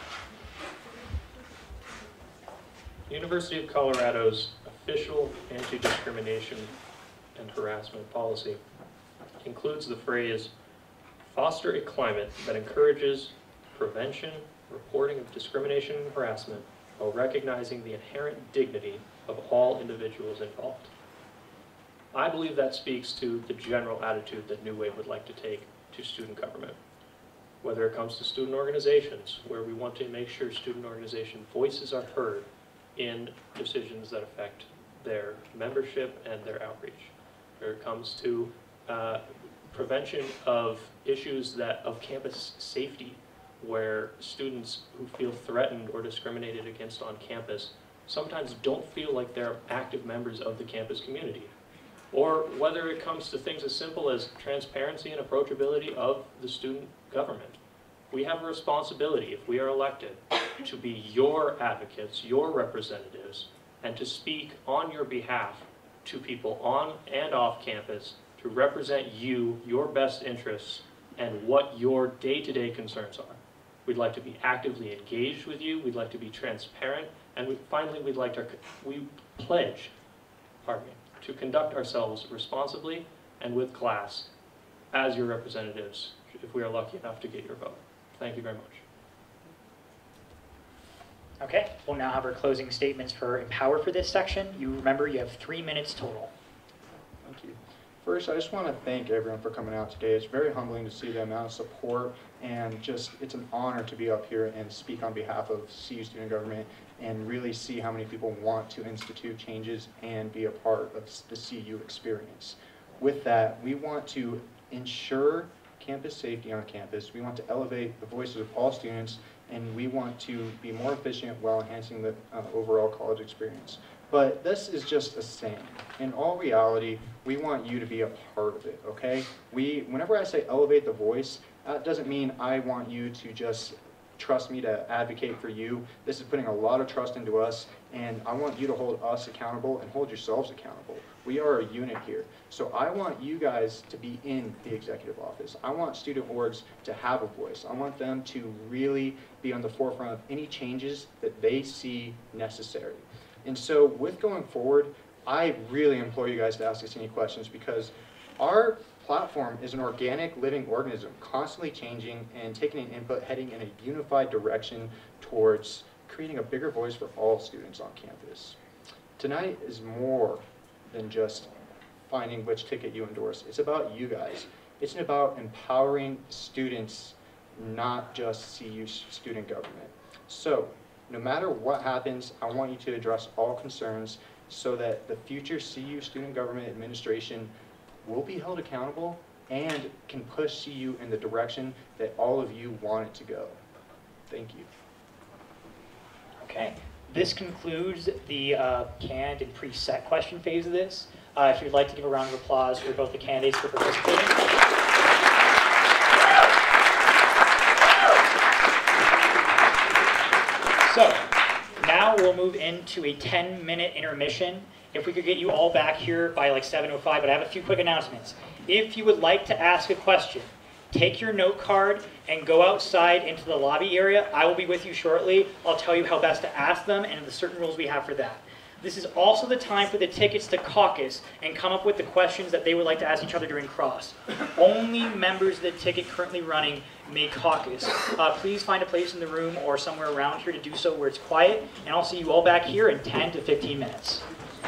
University of Colorado's official anti-discrimination and harassment policy includes the phrase, foster a climate that encourages prevention, reporting of discrimination and harassment while recognizing the inherent dignity of all individuals involved. I believe that speaks to the general attitude that New Wave would like to take to student government. Whether it comes to student organizations, where we want to make sure student organization voices are heard in decisions that affect their membership and their outreach. Where it comes to prevention of issues of campus safety, where students who feel threatened or discriminated against on campus sometimes don't feel like they're active members of the campus community. Or whether it comes to things as simple as transparency and approachability of the student government. We have a responsibility, if we are elected, to be your advocates, your representatives, and to speak on your behalf to people on and off campus to represent you, your best interests, and what your day-to-day concerns are. We'd like to be actively engaged with you, we'd like to be transparent, and finally we pledge, to conduct ourselves responsibly and with class as your representatives if we are lucky enough to get your vote. Thank you very much. Okay, we'll now have our closing statements for Empower for this section. You remember you have 3 minutes total. Thank you. First, I just want to thank everyone for coming out today. It's very humbling to see the amount of support, and just it's an honor to be up here and speak on behalf of CU student government and really see how many people want to institute changes and be a part of the CU experience. With that, we want to ensure campus safety on campus. We want to elevate the voices of all students, and we want to be more efficient while enhancing the overall college experience. But this is just a saying. In all reality, we want you to be a part of it, okay? Whenever I say elevate the voice, that doesn't mean I want you to just trust me to advocate for you. This is putting a lot of trust into us, and I want you to hold us accountable and hold yourselves accountable. We are a unit here. So I want you guys to be in the executive office. I want student orgs to have a voice. I want them to really be on the forefront of any changes that they see necessary. And so with going forward, I really implore you guys to ask us any questions, because our platform is an organic living organism, constantly changing and taking an input, heading in a unified direction towards creating a bigger voice for all students on campus. Tonight is more than just finding which ticket you endorse. It's about you guys. It's about empowering students, not just CU student government. So no matter what happens, I want you to address all concerns so that the future CU student government administration will be held accountable and can push CU in the direction that all of you want it to go. Thank you. Okay, this concludes the canned and preset question phase of this. If you'd like to give a round of applause for both the candidates for participating. So, now we'll move into a 10-minute intermission. If we could get you all back here by like 7:05, but I have a few quick announcements. If you would like to ask a question, take your note card and go outside into the lobby area. I will be with you shortly. I'll tell you how best to ask them and the certain rules we have for that. This is also the time for the tickets to caucus and come up with the questions that they would like to ask each other during cross. Only members of the ticket currently running may caucus. Please find a place in the room or somewhere around here to do so where it's quiet, and I'll see you all back here in 10 to 15 minutes.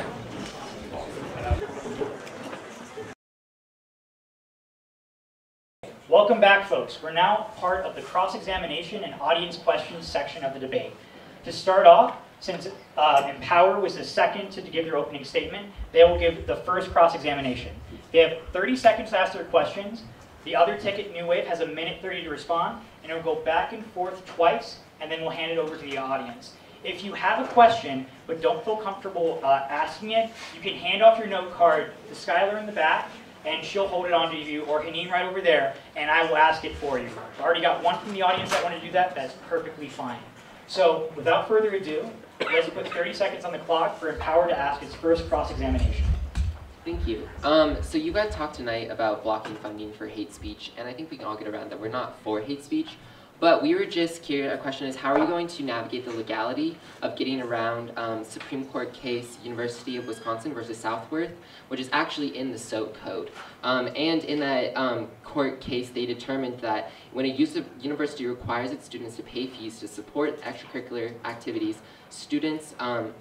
Welcome back, folks. We're now part of the cross-examination and audience questions section of the debate. To start off, since Empower was the second to give their opening statement, they will give the first cross-examination. They have 30 seconds to ask their questions. The other ticket, New Wave, has 1:30 to respond, and it will go back and forth twice, and then we'll hand it over to the audience. If you have a question but don't feel comfortable asking it, you can hand off your note card to Skylar in the back, and she'll hold it onto you, or Haneen right over there, and I will ask it for you. I've already got one from the audience that want to do that. That's perfectly fine. So without further ado, let's put 30 seconds on the clock for Empower to ask its first cross-examination. Thank you. So you guys talked tonight about blocking funding for hate speech, and I think we can all get around that we're not for hate speech. But we were just curious, our question is, how are you going to navigate the legality of getting around Supreme Court case University of Wisconsin versus Southworth, which is actually in the SOAP code. And in that court case, they determined that when a university requires its students to pay fees to support extracurricular activities, students,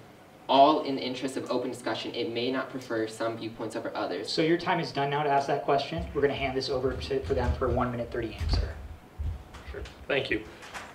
all in the interest of open discussion, it may not prefer some viewpoints over others. So your time is done now to ask that question. We're going to hand this over for them for a 1:30 answer. Sure. Thank you.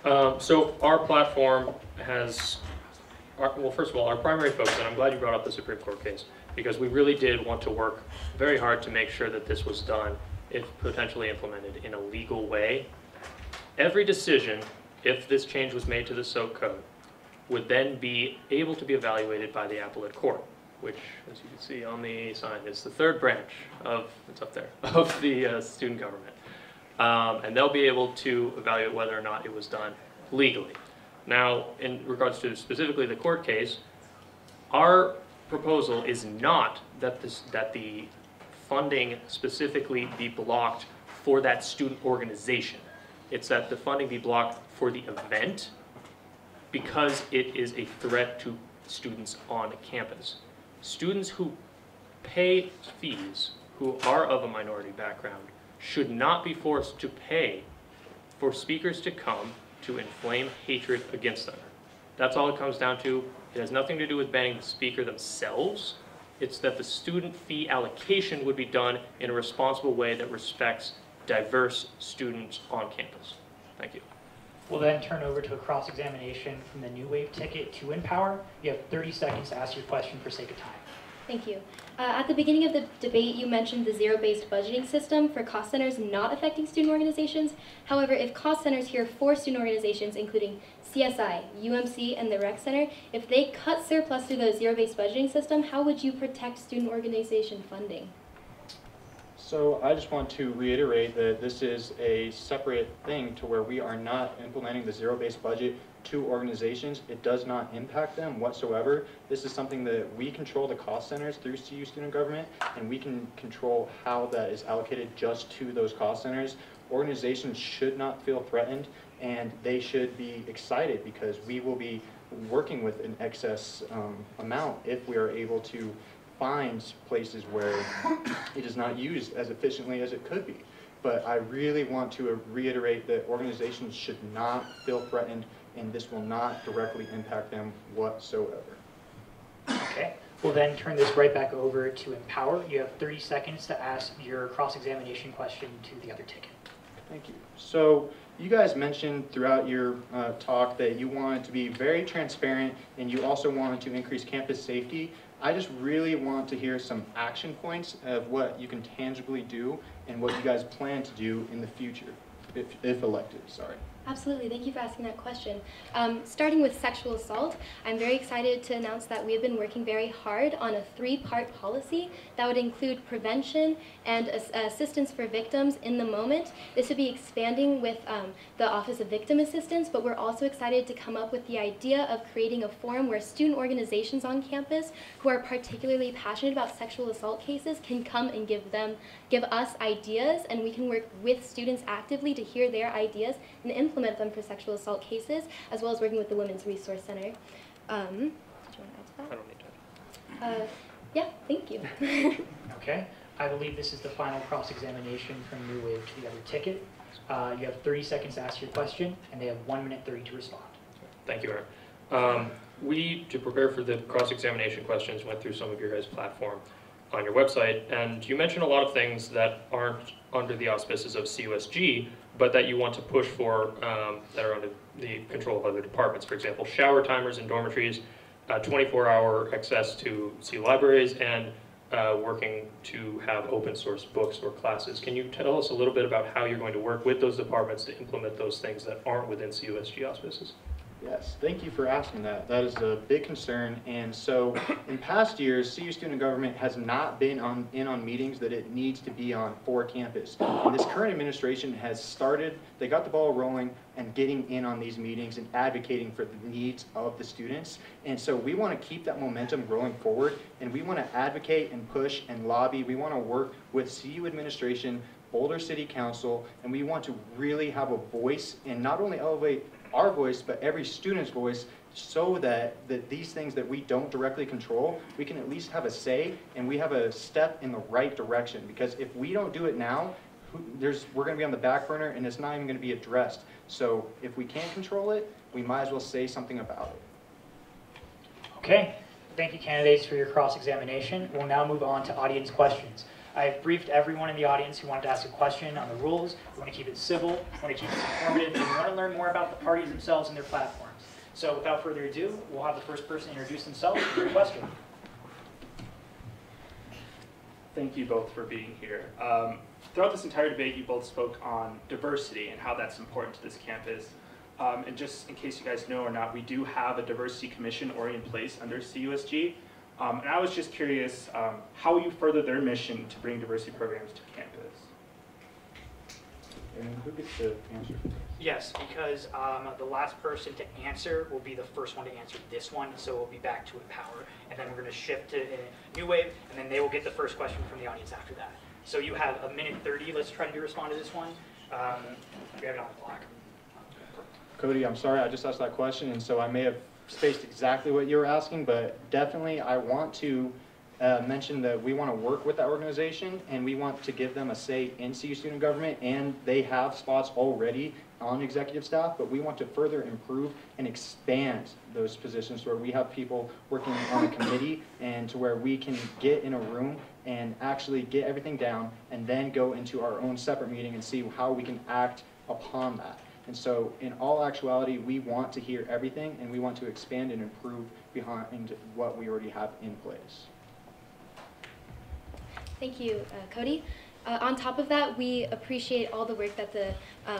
So our platform has, well, first of all, our primary focus, and I'm glad you brought up the Supreme Court case, because we really did want to work very hard to make sure that this was done, if potentially implemented, in a legal way. Every decision, if this change was made to the SOAP code, would then be able to be evaluated by the appellate court, which, as you can see on the sign, is the third branch of, it's up there, of the student government. And they'll be able to evaluate whether or not it was done legally. Now, in regards to specifically the court case, our proposal is not that the funding specifically be blocked for that student organization. It's that the funding be blocked for the event because it is a threat to students on campus. Students who pay fees, who are of a minority background, should not be forced to pay for speakers to come to inflame hatred against them. That's all it comes down to. It has nothing to do with banning the speaker themselves. It's that the student fee allocation would be done in a responsible way that respects diverse students on campus. Thank you. We'll then turn over to a cross-examination from the New Wave ticket to Empower. You have 30 seconds to ask your question for sake of time. Thank you. At the beginning of the debate, you mentioned the zero-based budgeting system for cost centers not affecting student organizations. However, if cost centers here for student organizations, including CSI, UMC, and the Rec Center, if they cut surplus through the zero-based budgeting system, how would you protect student organization funding? So I just want to reiterate that this is a separate thing to where we are not implementing the zero-based budget to organizations. It does not impact them whatsoever. This is something that we control the cost centers through CU Student Government, and we can control how that is allocated just to those cost centers. Organizations should not feel threatened, and they should be excited because we will be working with an excess amount if we are able to find places where it is not used as efficiently as it could be. But I really want to reiterate that organizations should not feel threatened, and this will not directly impact them whatsoever. Okay, we'll then turn this right back over to Empower. You have 30 seconds to ask your cross-examination question to the other ticket. Thank you. So you guys mentioned throughout your talk that you wanted to be very transparent and you also wanted to increase campus safety. I just really want to hear some action points of what you can tangibly do and what you guys plan to do in the future, if elected, sorry. Absolutely, thank you for asking that question. Starting with sexual assault, I'm very excited to announce that we have been working very hard on a 3-part policy that would include prevention and assistance for victims in the moment. This would be expanding with the Office of Victim Assistance, but we're also excited to come up with the idea of creating a forum where student organizations on campus who are particularly passionate about sexual assault cases can come and give us ideas, and we can work with students actively to hear their ideas and implement them for sexual assault cases, as well as working with the Women's Resource Center. Did you want to add to that? I don't need to. Yeah, thank you. Okay, I believe this is the final cross-examination from New Wave to the other ticket. You have 30 seconds to ask your question, and they have 1 minute 30 to respond. Thank you, Aaron. We, to prepare for the cross-examination questions, went through some of your guys' platform on your website, and you mentioned a lot of things that aren't under the auspices of CUSG, but that you want to push for that are under the control of other departments. For example, shower timers in dormitories, 24-hour access to CU libraries, and working to have open source books or classes. Can you tell us a little bit about how you're going to work with those departments to implement those things that aren't within CUSG auspices? Yes, thank you for asking that. That is a big concern. And so in past years, CU Student Government has not been in on meetings that it needs to be on for campus. And this current administration has started, they got the ball rolling and getting in on these meetings and advocating for the needs of the students. And so we want to keep that momentum rolling forward, and we want to advocate and push and lobby. We want to work with CU administration, Boulder City Council, and we want to really have a voice and not only elevate our voice, but every student's voice, so that these things that we don't directly control, we can at least have a say and we have a step in the right direction. Because if we don't do it now, we're going to be on the back burner and it's not even going to be addressed. So if we can't control it, we might as well say something about it. Okay, thank you candidates for your cross-examination. We'll now move on to audience questions. I've briefed everyone in the audience who wanted to ask a question on the rules. We want to keep it civil, we want to keep it informative, and we want to learn more about the parties themselves and their platforms. So without further ado, we'll have the first person introduce themselves with their question. Thank you both for being here. Throughout this entire debate, you both spoke on diversity and how that's important to this campus. And just in case you guys know or not, we do have a diversity commission already in place under CUSG. And I was just curious, how will you further their mission to bring diversity programs to campus? And who gets to answer? Yes, because the last person to answer will be the first one to answer this one, so we'll be back to Empower, and then we're going to shift to New Wave, and then they will get the first question from the audience after that. So you have a minute 30. Let's try to respond to this one. We have it on the clock. Cody, I'm sorry, I just asked that question, and so I may have spaced exactly what you were asking, but definitely I want to mention that we want to work with that organization, and we want to give them a say in CU student government, and they have spots already on executive staff, but we want to further improve and expand those positions where we have people working on a committee and to where we can get in a room and actually get everything down and then go into our own separate meeting and see how we can act upon that. And so in all actuality, we want to hear everything, and we want to expand and improve behind what we already have in place. Thank you, Cody. On top of that, we appreciate all the work that the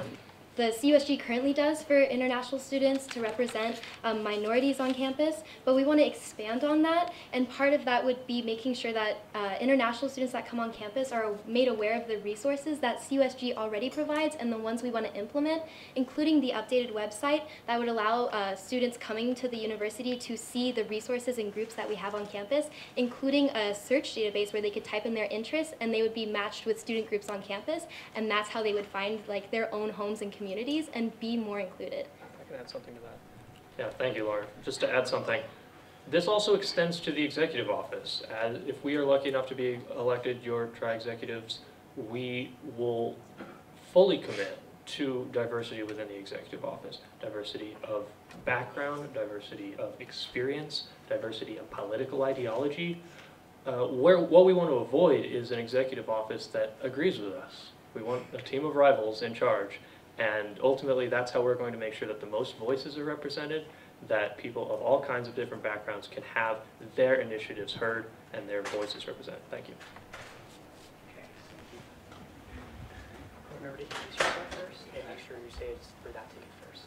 CUSG currently does for international students to represent minorities on campus, but we want to expand on that, and part of that would be making sure that international students that come on campus are made aware of the resources that CUSG already provides and the ones we want to implement, including the updated website that would allow students coming to the university to see the resources and groups that we have on campus, including a search database where they could type in their interests and they would be matched with student groups on campus, and that's how they would find like their own homes and communities and be more included. I can add something to that. Yeah, thank you, Lauren. Just to add something, this also extends to the executive office. And if we are lucky enough to be elected your tri-executives, we will fully commit to diversity within the executive office. Diversity of background, diversity of experience, diversity of political ideology. What we want to avoid is an executive office that agrees with us. We want a team of rivals in charge. And ultimately, that's how we're going to make sure that the most voices are represented, that people of all kinds of different backgrounds can have their initiatives heard and their voices represented. Thank you. Okay, thank you. Remember to introduce yourself first, and make sure you say it's for that ticket first.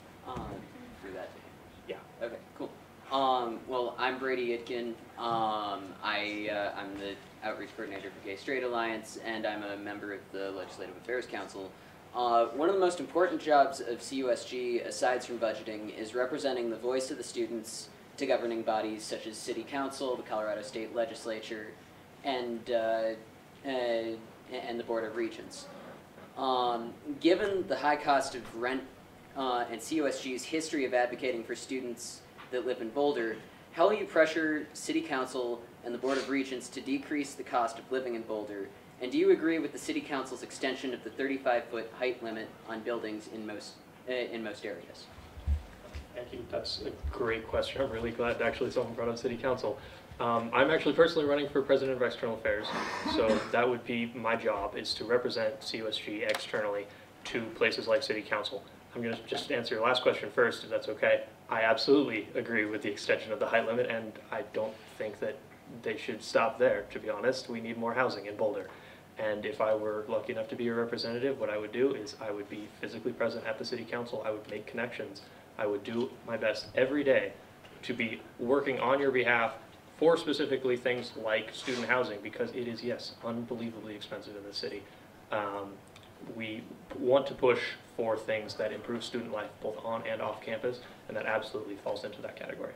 For that day. Yeah. Okay, cool. Well, I'm Brady Itkin. I'm the Outreach Coordinator for Gay Straight Alliance, and I'm a member of the Legislative Affairs Council. One of the most important jobs of CUSG, aside from budgeting, is representing the voice of the students to governing bodies such as City Council, the Colorado State Legislature, and the Board of Regents. Given the high cost of rent and CUSG's history of advocating for students that live in Boulder, how will you pressure City Council and the Board of Regents to decrease the cost of living in Boulder? And do you agree with the City Council's extension of the 35-foot height limit on buildings in most areas? Thank you. That's a great question. I'm really glad actually someone brought up City Council. I'm actually personally running for President of External Affairs, so that would be my job, is to represent CUSG externally to places like City Council. I'm going to just answer your last question first, if that's okay. I absolutely agree with the extension of the height limit, and I don't think that they should stop there, to be honest. We need more housing in Boulder. And if I were lucky enough to be your representative, what I would do is I would be physically present at the City Council. I would make connections. I would do my best every day to be working on your behalf for specifically things like student housing, because it is, yes, unbelievably expensive in the city. We want to push for things that improve student life both on and off campus, and that absolutely falls into that category.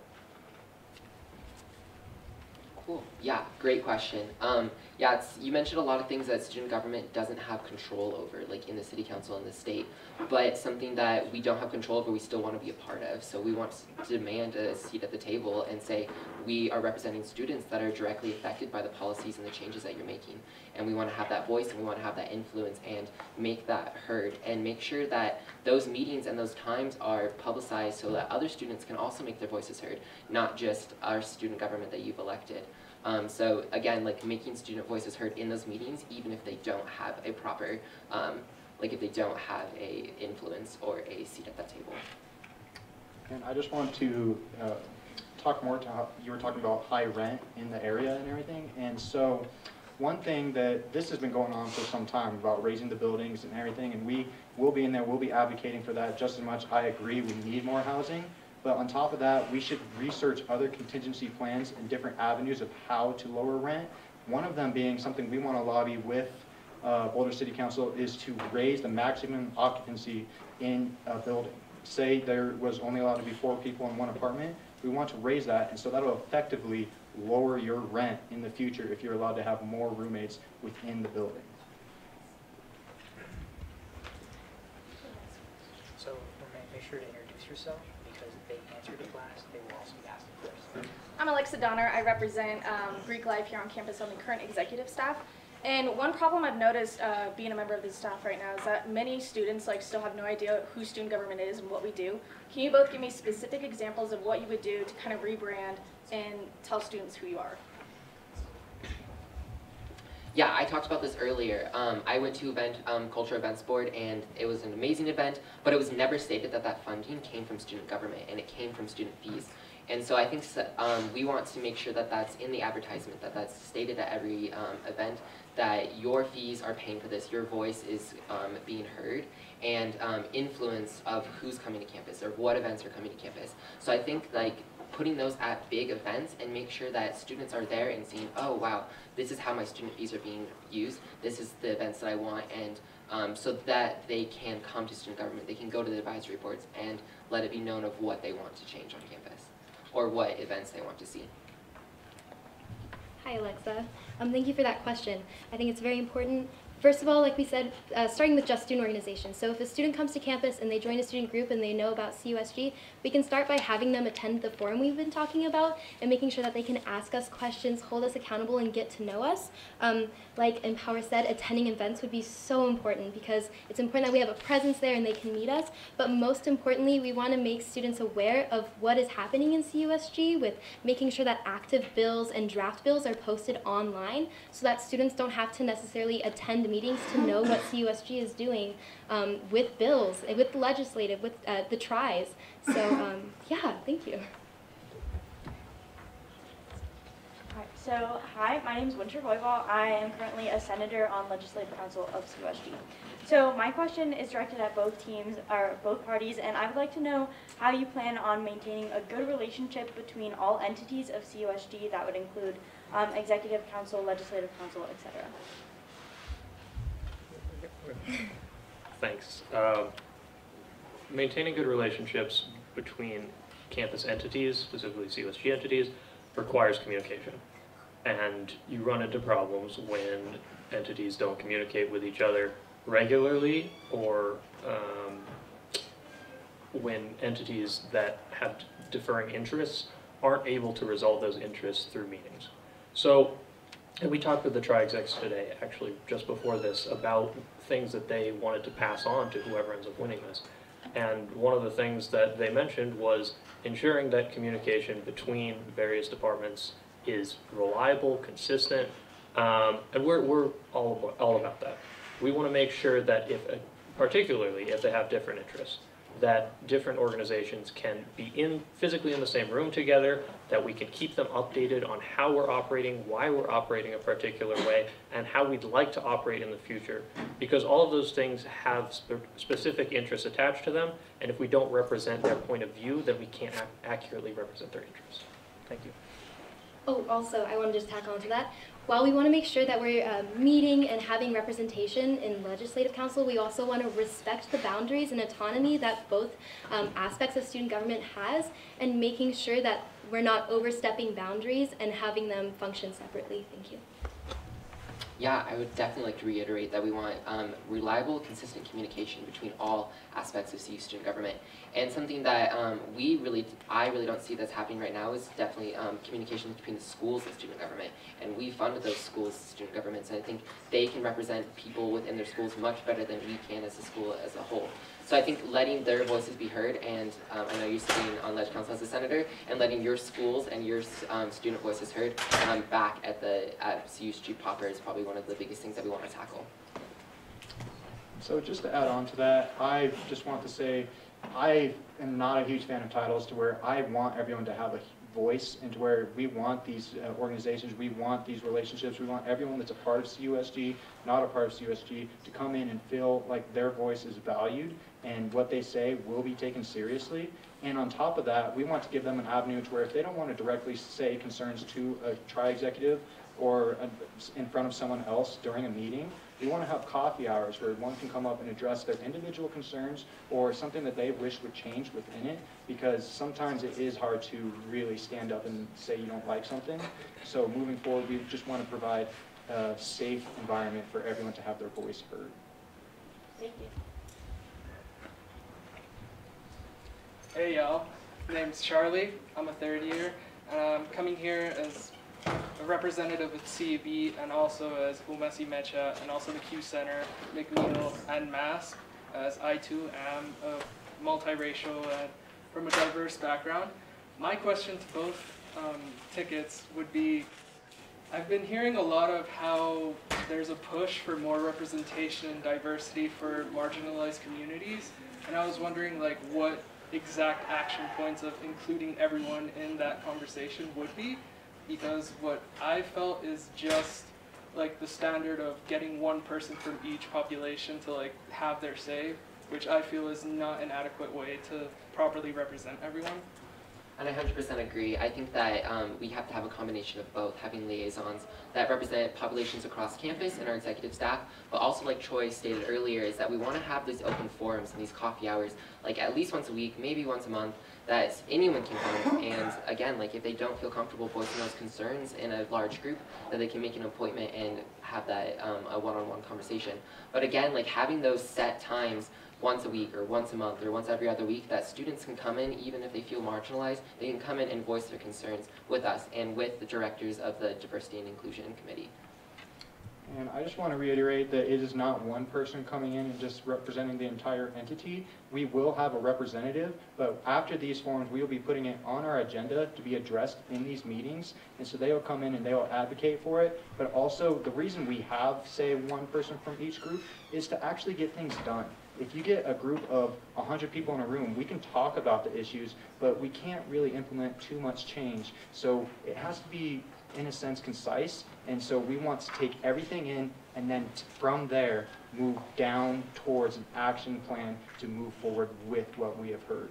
Cool. Yeah, great question. You mentioned a lot of things that student government doesn't have control over, like in the City Council and the state, but something that we don't have control over, we still want to be a part of. So we want to demand a seat at the table and say we are representing students that are directly affected by the policies and the changes that you're making. And we want to have that voice and we want to have that influence and make that heard and make sure that those meetings and those times are publicized so that other students can also make their voices heard, not just our student government that you've elected. So again, like making student voices heard in those meetings, even if they don't have a proper, like if they don't have a influence or a seat at that table. And I just want to talk more to how you were talking about high rent in the area and everything. And so one thing that this has been going on for some time about raising the buildings and everything, and we will be in there, we'll be advocating for that just as much. I agree, we need more housing. But on top of that, we should research other contingency plans and different avenues of how to lower rent. One of them being something we want to lobby with Boulder City Council is to raise the maximum occupancy in a building. Say there was only allowed to be 4 people in one apartment, we want to raise that, and so that'll effectively lower your rent in the future if you're allowed to have more roommates within the building. So make sure to introduce yourself, because if they answer the class, they will also be asked the question. I'm Alexa Donner. I represent Greek life here on campus on the current executive staff. And one problem I've noticed being a member of the staff right now is that many students still have no idea who student government is and what we do. Can you both give me specific examples of what you would do to kind of rebrand and tell students who you are? Yeah, I talked about this earlier. I went to Culture Events Board, and it was an amazing event, but it was never stated that that funding came from student government, and it came from student fees. And so I think we want to make sure that that's in the advertisement, that that's stated at every event, that your fees are paying for this, your voice is being heard, and influence of who's coming to campus or what events are coming to campus. So I think putting those at big events and make sure that students are there and seeing, oh wow, this is how my student fees are being used, this is the events that I want, and so that they can come to student government, they can go to the advisory boards and let it be known of what they want to change on campus or what events they want to see. Hi, Alexa. Thank you for that question. I think it's very important. First of all, like we said, starting with just student organizations. So if a student comes to campus and they join a student group and they know about CUSG, we can start by having them attend the forum we've been talking about and making sure that they can ask us questions, hold us accountable, and get to know us. Like Empower said, attending events would be so important because it's important that we have a presence there and they can meet us. But most importantly, we want to make students aware of what is happening in CUSG with making sure that active bills and draft bills are posted online so that students don't have to necessarily attend meetings to know what CUSG is doing with bills, with the legislative, with the tries. So yeah, thank you. So, hi, my name is Winter Voivall. I am currently a senator on Legislative Council of CUSG. So my question is directed at both teams, or both parties, and I would like to know how you plan on maintaining a good relationship between all entities of CUSG. That would include Executive Council, Legislative Council, etc. Thanks. Maintaining good relationships between campus entities, specifically CUSG entities, requires communication. And you run into problems when entities don't communicate with each other regularly, or when entities that have differing interests aren't able to resolve those interests through meetings. So, and we talked with the tri-execs today, actually just before this, about things that they wanted to pass on to whoever ends up winning this. And one of the things that they mentioned was ensuring that communication between various departments is reliable, consistent, and we're all about that. We want to make sure that particularly if they have different interests, that different organizations can be physically in the same room together, that we can keep them updated on how we're operating, why we're operating a particular way, and how we'd like to operate in the future. Because all of those things have specific interests attached to them, and if we don't represent their point of view, then we can't accurately represent their interests. Thank you. Oh, also, I want to just tack on to that. While we want to make sure that we're meeting and having representation in Legislative Council, we also want to respect the boundaries and autonomy that both aspects of student government has, and making sure that we're not overstepping boundaries and having them function separately. Thank you. Yeah, I would definitely like to reiterate that we want reliable, consistent communication between all aspects of CU student government. And something that I really don't see that's happening right now is definitely communication between the schools and student government. And we fund those schools, student governments, and I think they can represent people within their schools much better than we can as a school as a whole. So I think letting their voices be heard, and I know you're sitting on Leg Council as a senator, and letting your schools and your student voices heard back at CUSG proper is probably one of the biggest things that we want to tackle. So just to add on to that, I just want to say I am not a huge fan of titles to where I want everyone to have a voice, and to where we want these organizations, we want these relationships, we want everyone that's a part of CUSG, not a part of CUSG, to come in and feel like their voice is valued and what they say will be taken seriously. And on top of that, we want to give them an avenue to where if they don't want to directly say concerns to a tri-executive or in front of someone else during a meeting, We want to have coffee hours where one can come up and address their individual concerns or something that they wish would change within it, because sometimes it is hard to really stand up and say you don't like something. So moving forward, we just want to provide a safe environment for everyone to have their voice heard. Thank you. Hey y'all, my name's Charlie. I'm a third year, and I'm coming here as a representative of CUB and also as Umasi Mecha and also the Q Center, McNeil, and Mass, as I too am a multiracial and from a diverse background. My question to both tickets would be, I've been hearing a lot of how there's a push for more representation and diversity for marginalized communities, and I was wondering like what exact action points of including everyone in that conversation would be, because what I felt is just like the standard of getting one person from each population to like have their say, which I feel is not an adequate way to properly represent everyone. And I 100% agree. I think that we have to have a combination of both, having liaisons that represent populations across campus and our executive staff, but also like Troy stated earlier, is that we want to have these open forums and these coffee hours, like at least once a week, maybe once a month, that anyone can come. And again, like if they don't feel comfortable voicing those concerns in a large group, that they can make an appointment and have that a one-on-one conversation. But again, like having those set times once a week or once a month or once every other week that students can come in, even if they feel marginalized, they can come in and voice their concerns with us and with the directors of the Diversity and Inclusion Committee. And I just want to reiterate that it is not one person coming in and just representing the entire entity. We will have a representative, but after these forums, we will be putting it on our agenda to be addressed in these meetings. And so they will come in and they will advocate for it. But also, the reason we have, say, one person from each group is to actually get things done. If you get a group of 100 people in a room, we can talk about the issues, but we can't really implement too much change. So it has to be, in a sense, concise. And so we want to take everything in and then from there move down towards an action plan to move forward with what we have heard.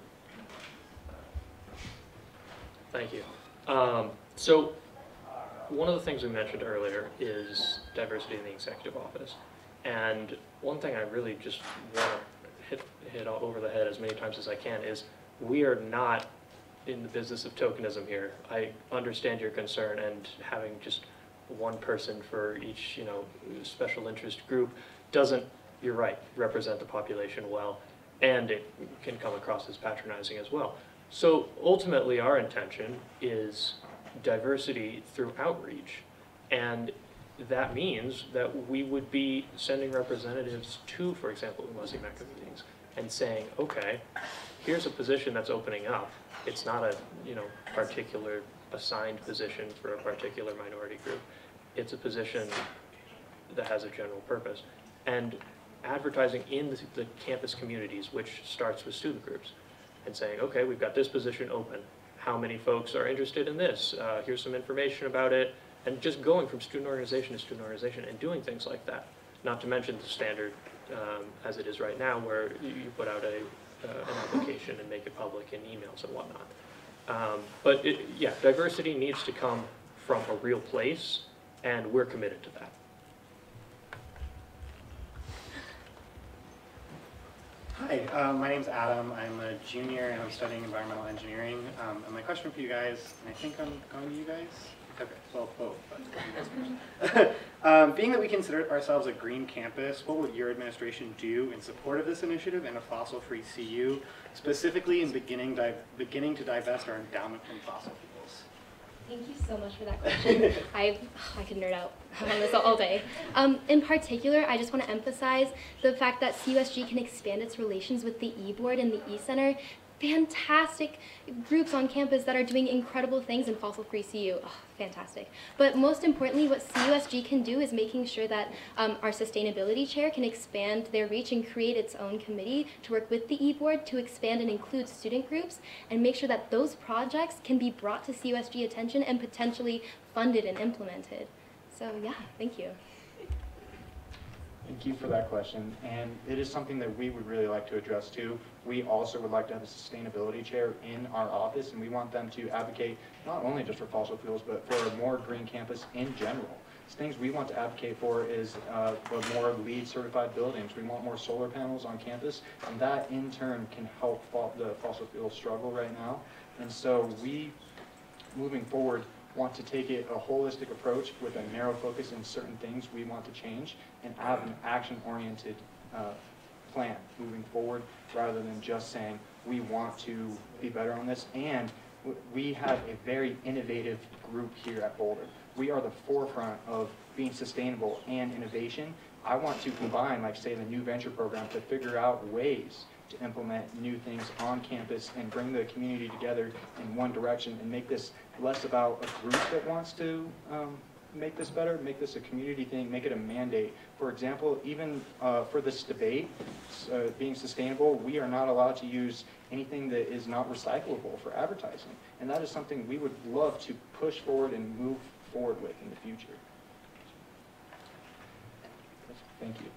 Thank you. So one of the things we mentioned earlier is diversity in the executive office. And one thing I really just want to hit over the head as many times as I can is we are not in the business of tokenism here. I understand your concern, and having just one person for each, special interest group doesn't, you're right, represent the population well, and it can come across as patronizing as well. So ultimately our intention is diversity through outreach, and that means that we would be sending representatives to, for example, Umasi Mecha meetings and saying, okay, here's a position that's opening up. It's not a particular assigned position for a particular minority group. It's a position that has a general purpose. And advertising in the campus communities, which starts with student groups, and saying, okay, we've got this position open. How many folks are interested in this? Here's some information about it. And just going from student organization to student organization and doing things like that. Not to mention the standard as it is right now, where you put out an application and make it public in emails and whatnot. But yeah, diversity needs to come from a real place, and we're committed to that. Hi, my name's Adam. I'm a junior and I'm studying environmental engineering. And my question for you guys, and I think I'm going to you guys. Okay, well, both, but you guys first. Being that we consider ourselves a green campus, what would your administration do in support of this initiative and a fossil-free CU, specifically in beginning to divest our endowment from fossil fuels? Thank you so much for that question. I could nerd out on this all day. In particular, I just want to emphasize the fact that CUSG can expand its relations with the E-Board and the E-Center. Fantastic groups on campus that are doing incredible things in fossil-free CU. Oh, fantastic. But most importantly, what CUSG can do is making sure that our sustainability chair can expand their reach and create its own committee to work with the E-Board to expand and include student groups and make sure that those projects can be brought to CUSG attention and potentially funded and implemented. So yeah, thank you. Thank you for that question, and it is something that we would really like to address too. We also would like to have a sustainability chair in our office, and we want them to advocate not only just for fossil fuels, but for a more green campus in general. things we want to advocate for is more LEED certified buildings. We want more solar panels on campus, and that in turn can help the fossil fuel struggle right now. And so we, moving forward, want to take it a holistic approach with a narrow focus in certain things we want to change and have an action-oriented plan moving forward rather than just saying we want to be better on this. And we have a very innovative group here at Boulder. We are the forefront of being sustainable and innovation. I want to combine, like say, the new venture program to figure out ways to implement new things on campus and bring the community together in one direction and make this less about a group that wants to make this better, make this a community thing, make it a mandate. For example, even for this debate, being sustainable, we are not allowed to use anything that is not recyclable for advertising. And that is something we would love to push forward and move forward with in the future. Thank you.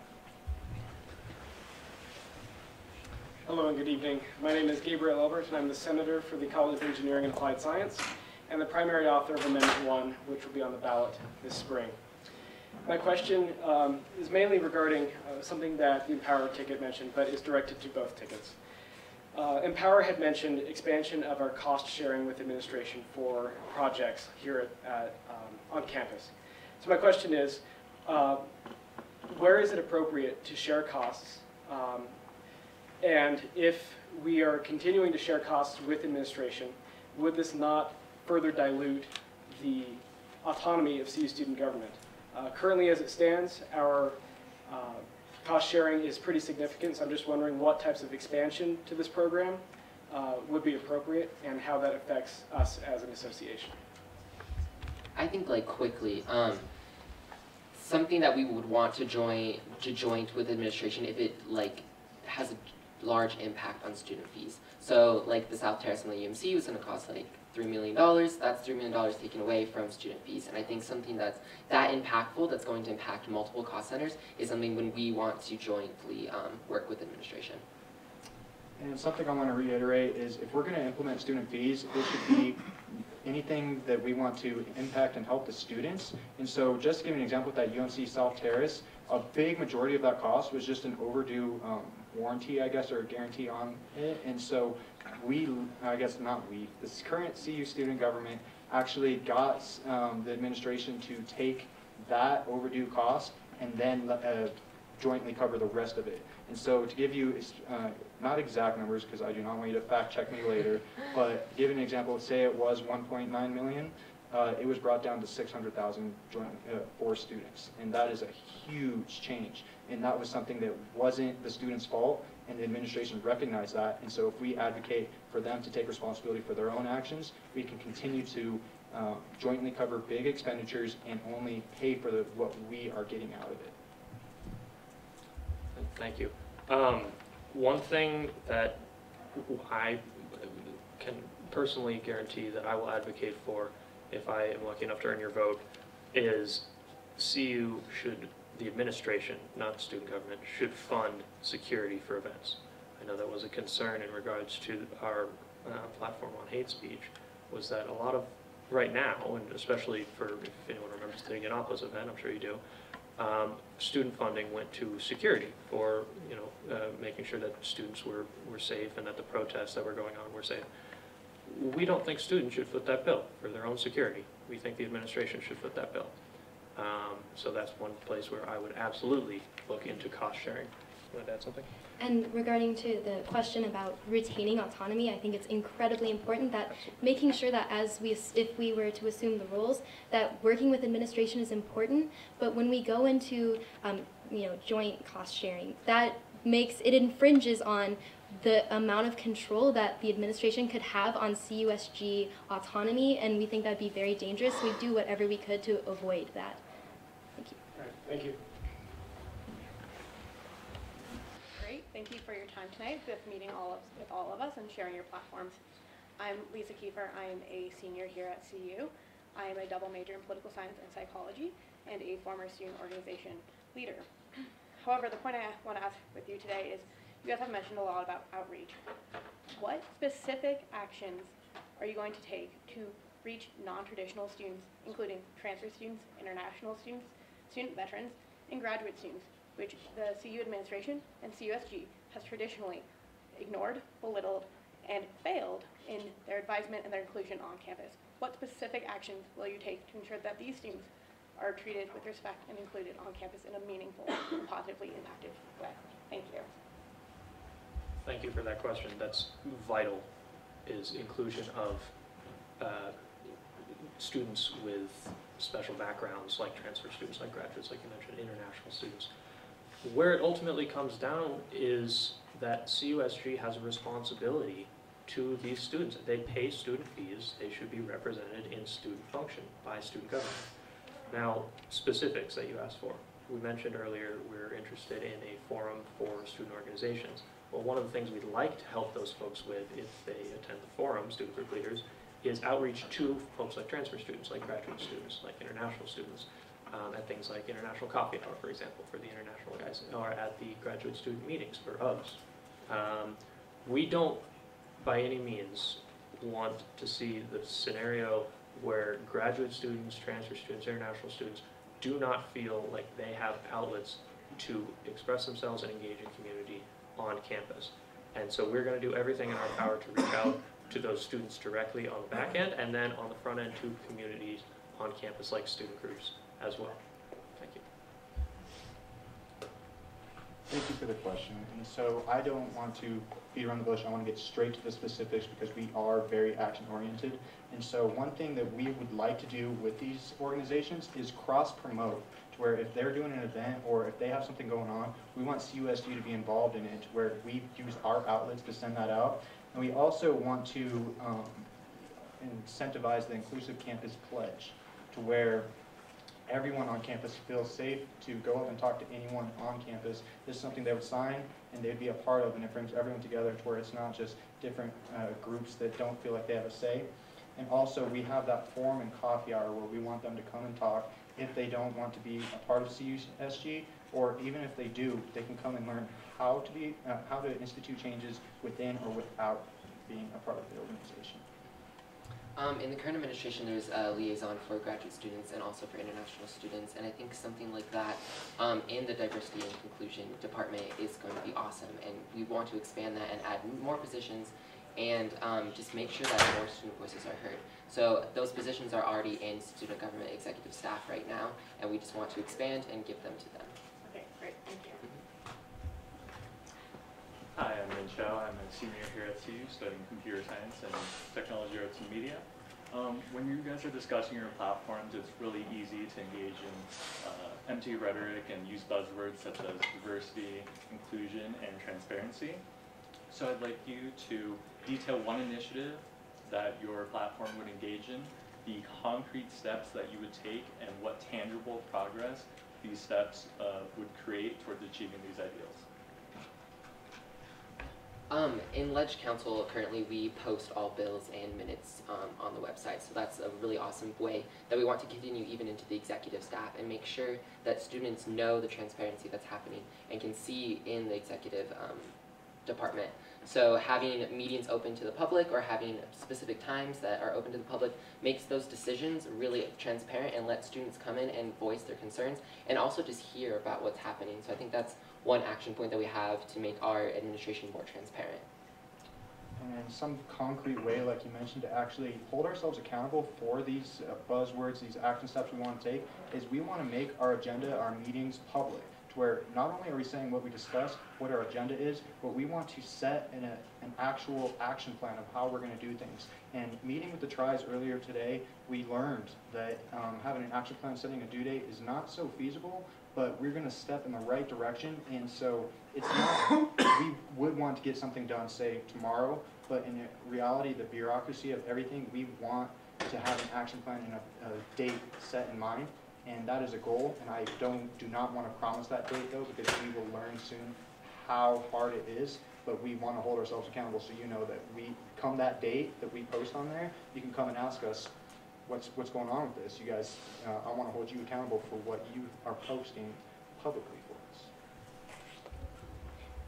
Hello and good evening. My name is Gabriel Elbert, and I'm the Senator for the College of Engineering and Applied Science, and the primary author of Amendment 1, which will be on the ballot this spring. My question is mainly regarding something that the Empower ticket mentioned, but is directed to both tickets. Empower had mentioned expansion of our cost sharing with administration for projects here on campus. So my question is, where is it appropriate to share costs? And if we are continuing to share costs with administration, would this not further dilute the autonomy of CU student government? Currently, as it stands, our cost sharing is pretty significant, so I'm just wondering what types of expansion to this program would be appropriate and how that affects us as an association. I think, like, quickly, something that we would want to join with administration if it, like, has a large impact on student fees. So, like, the South Terrace and the UMC was going to cost, like, $3 million. That's $3 million taken away from student fees. And I think something that's that impactful, that's going to impact multiple cost centers, is something when we want to jointly work with administration. And something I want to reiterate is if we're going to implement student fees, it should be anything that we want to impact and help the students. And so just to give an example with that UMC South Terrace, a big majority of that cost was just an overdue warranty, I guess, or a guarantee on it. And so we, I guess not we, this current CU student government actually got the administration to take that overdue cost and then jointly cover the rest of it. And so to give you, not exact numbers, because I do not want you to fact check me later, but give an example, say it was 1.9 million, it was brought down to 600,000 for students. And that is a huge change. And that was something that wasn't the students' fault, and the administration recognized that. And so if we advocate for them to take responsibility for their own actions, we can continue to jointly cover big expenditures and only pay for what we are getting out of it. Thank you. One thing that I can personally guarantee that I will advocate for if I am lucky enough to earn your vote is CU should, the administration, not student government, should fund security for events. I know that was a concern in regards to our platform on hate speech, was that a lot of, right now, and especially for, if anyone remembers the Indianapolis event, I'm sure you do, student funding went to security for, making sure that students were safe and that the protests that were going on were safe. We don't think students should foot that bill for their own security. We think the administration should foot that bill. So that's one place where I would absolutely look into cost sharing. You want to add something? And regarding to the question about retaining autonomy, I think it's incredibly important that making sure that if we were to assume the roles, that working with administration is important, but when we go into joint cost sharing, that it infringes on the amount of control that the administration could have on CUSG autonomy, and we think that'd be very dangerous. We do whatever we could to avoid that. Thank you. All right, thank you. Great, thank you for your time tonight with meeting with all of us and sharing your platforms. I'm Lisa Kiefer. I am a senior here at CU. I am a double major in political science and psychology and a former student organization leader. However, the point I want to ask with you today is, you guys have mentioned a lot about outreach. What specific actions are you going to take to reach non-traditional students, including transfer students, international students, student veterans, and graduate students, which the CU administration and CUSG has traditionally ignored, belittled, and failed in their advisement and their inclusion on campus. What specific actions will you take to ensure that these students are treated with respect and included on campus in a meaningful and positively impacted way? Thank you. Thank you for that question. That's vital, is inclusion of students with special backgrounds, like transfer students, like graduates, like you mentioned, international students. Where it ultimately comes down is that CUSG has a responsibility to these students. They pay student fees. They should be represented in student function by student government. Now, specifics that you asked for. We mentioned earlier we're interested in a forum for student organizations. Well, one of the things we'd like to help those folks with if they attend the forum, student group leaders, is outreach to folks like transfer students, like graduate students, like international students, at things like International Coffee Hour, for example, for the international guys, or at the graduate student meetings for UGs. We don't, by any means, want to see the scenario where graduate students, transfer students, international students do not feel like they have outlets to express themselves and engage in community on campus. And so we're going to do everything in our power to reach out to those students directly on the back end, and then on the front end to communities on campus like student groups as well. Thank you. Thank you for the question. And so I don't want to beat around the bush. I want to get straight to the specifics because we are very action oriented. And so one thing that we would like to do with these organizations is cross promote, to where if they're doing an event or if they have something going on, we want CUSG to be involved in it, to where we use our outlets to send that out. And we also want to incentivize the Inclusive Campus Pledge, to where everyone on campus feels safe to go up and talk to anyone on campus. This is something they would sign and they'd be a part of, and it brings everyone together to where it's not just different groups that don't feel like they have a say. And also we have that forum and coffee hour where we want them to come and talk if they don't want to be a part of CUSG, or even if they do, they can come and learn how to institute changes within or without being a part of the organization. In the current administration, there's a liaison for graduate students and also for international students, and I think something like that in the diversity and inclusion department is going to be awesome, and we want to expand that and add more positions and just make sure that more student voices are heard. So those positions are already in student government executive staff right now, and we just want to expand and give them to them. Okay, great, thank you. Hi, I'm Min Chow. I'm a senior here at CU studying computer science and technology arts and media. When you guys are discussing your platforms, it's really easy to engage in empty rhetoric and use buzzwords such as diversity, inclusion, and transparency. So I'd like you to detail one initiative that your platform would engage in, the concrete steps that you would take, and what tangible progress these steps would create towards achieving these ideals. In Ledge Council, currently we post all bills and minutes on the website, so that's a really awesome way that we want to continue even into the executive staff and make sure that students know the transparency that's happening and can see in the executive department. So having meetings open to the public or having specific times that are open to the public makes those decisions really transparent and let students come in and voice their concerns and also just hear about what's happening. So I think that's one action point that we have to make our administration more transparent. And some concrete way, like you mentioned, to actually hold ourselves accountable for these buzzwords, these action steps we want to take, is we want to make our agenda, our meetings public, to where not only are we saying what we discussed, what our agenda is, but we want to set an actual action plan of how we're going to do things. And meeting with the tribes earlier today, we learned that having an action plan, setting a due date is not so feasible, but we're going to step in the right direction. And so it's not, we would want to get something done, say, tomorrow, but in reality, the bureaucracy of everything, we want to have an action plan and a date set in mind. And that is a goal, and I do not want to promise that date, though, because we will learn soon how hard it is, but we want to hold ourselves accountable so you know that we come that date that we post on there, you can come and ask us, what's going on with this? You guys, I want to hold you accountable for what you are posting publicly for us.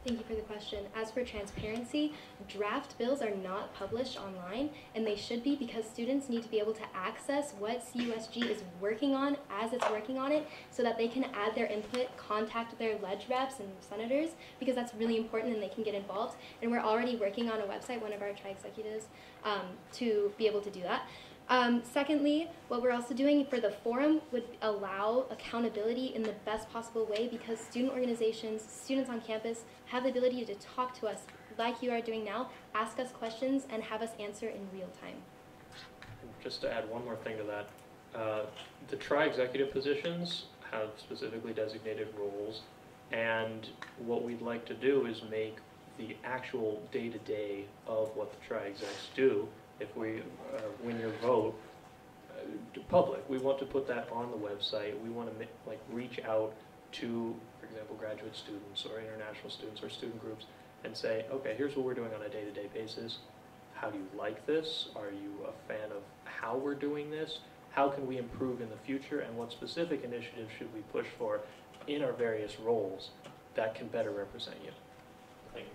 Thank you for the question. As for transparency, draft bills are not published online, and they should be because students need to be able to access what CUSG is working on as it's working on it so that they can add their input, contact their ledge reps and senators, because that's really important and they can get involved. And we're already working on a website, one of our tri-executives, to be able to do that. Secondly, what we're also doing for the forum would allow accountability in the best possible way because student organizations, students on campus have the ability to talk to us like you are doing now, ask us questions, and have us answer in real time. Just to add one more thing to that, the tri-executive positions have specifically designated roles, and what we'd like to do is make the actual day-to-day of what the tri-execs do, if we win your vote, public. We want to put that on the website. We want to reach out to, for example, graduate students or international students or student groups and say, okay, here's what we're doing on a day-to-day basis. How do you like this? Are you a fan of how we're doing this? How can we improve in the future? And what specific initiatives should we push for in our various roles that can better represent you? Thank you.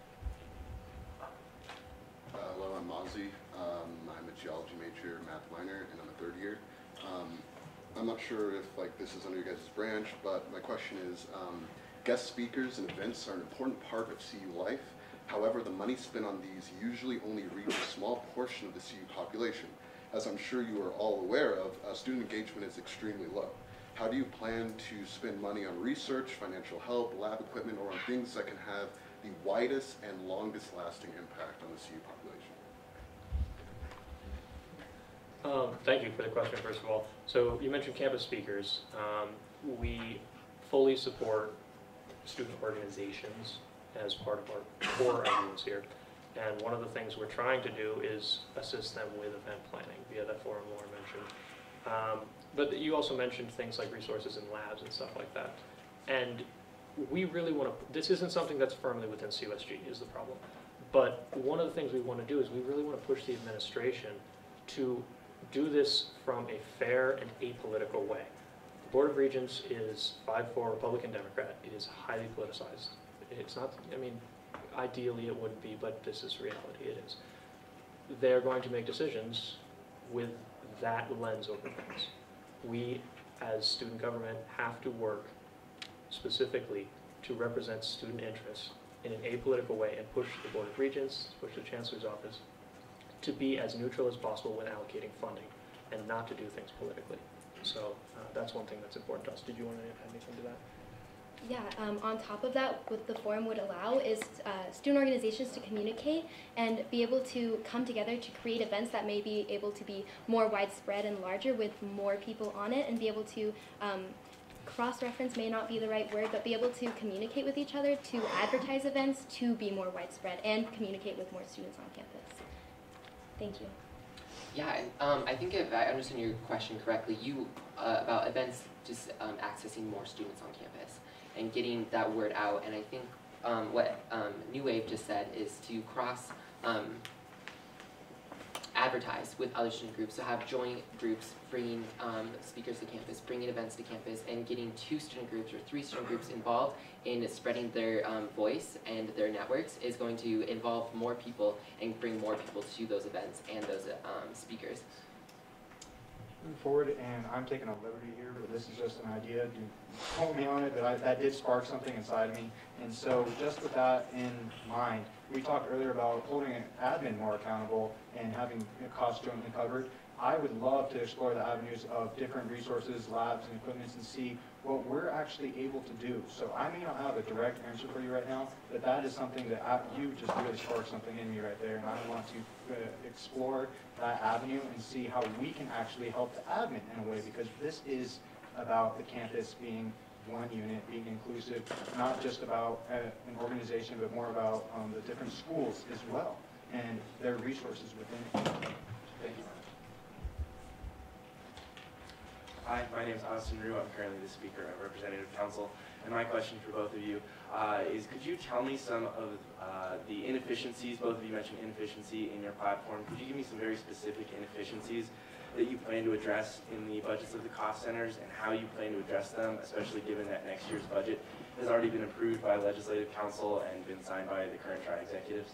Hello, I'm Mozzie. I'm a geology major, math minor, and I'm a third year. I'm not sure if this is under your guys' branch, but my question is, guest speakers and events are an important part of CU life. However, the money spent on these usually only reach a small portion of the CU population. As I'm sure you are all aware of, student engagement is extremely low. How do you plan to spend money on research, financial help, lab equipment, or on things that can have the widest and longest lasting impact on the CU population? Thank you for the question, first of all. So you mentioned campus speakers. We fully support student organizations as part of our core ideas here. And one of the things we're trying to do is assist them with event planning via that forum Laura mentioned. But you also mentioned things like resources and labs and stuff like that. And we really want to, this isn't something that's firmly within CUSG is the problem. But one of the things we want to do is we really want to push the administration to do this from a fair and apolitical way. The Board of Regents is 5-4 Republican Democrat. It is highly politicized. It's not, I mean, ideally it wouldn't be, but this is reality, it is. They're going to make decisions with that lens over things. We, as student government, have to work specifically to represent student interests in an apolitical way and push the Board of Regents, push the Chancellor's office to be as neutral as possible when allocating funding and not to do things politically. So that's one thing that's important to us. Did you want to add anything to that? Yeah, on top of that, what the forum would allow is student organizations to communicate and be able to come together to create events that may be able to be more widespread and larger with more people on it, and be able to cross-reference may not be the right word, but be able to communicate with each other, to advertise events, to be more widespread, and communicate with more students on campus. Thank you. Yeah, I think if I understand your question correctly, you about events just accessing more students on campus and getting that word out. And I think what New Wave just said is to cross advertise with other student groups, so have joint groups bringing speakers to campus, bringing events to campus, and getting 2 student groups or 3 student groups involved in spreading their voice and their networks is going to involve more people and bring more people to those events and those speakers. Moving forward, and I'm taking a liberty here, but this is just an idea. Do quote me on it, but that did spark something inside of me. And so just with that in mind, we talked earlier about holding an admin more accountable and having costs jointly covered. I would love to explore the avenues of different resources, labs, and equipments and see what we're actually able to do. So I may not have a direct answer for you right now, but that is something that you just really sparked something in me right there, and I want to explore that avenue and see how we can actually help the admin in a way, because this is about the campus being one unit, being inclusive, not just about an organization, but more about the different schools as well and their resources within it. Thank you. Hi, my name is Austin Rue. I'm currently the Speaker of Representative Council. And my question for both of you is, could you tell me some of the inefficiencies, both of you mentioned inefficiency in your platform, could you give me some very specific inefficiencies that you plan to address in the budgets of the cost centers and how you plan to address them, especially given that next year's budget has already been approved by Legislative Council and been signed by the current tri-executives?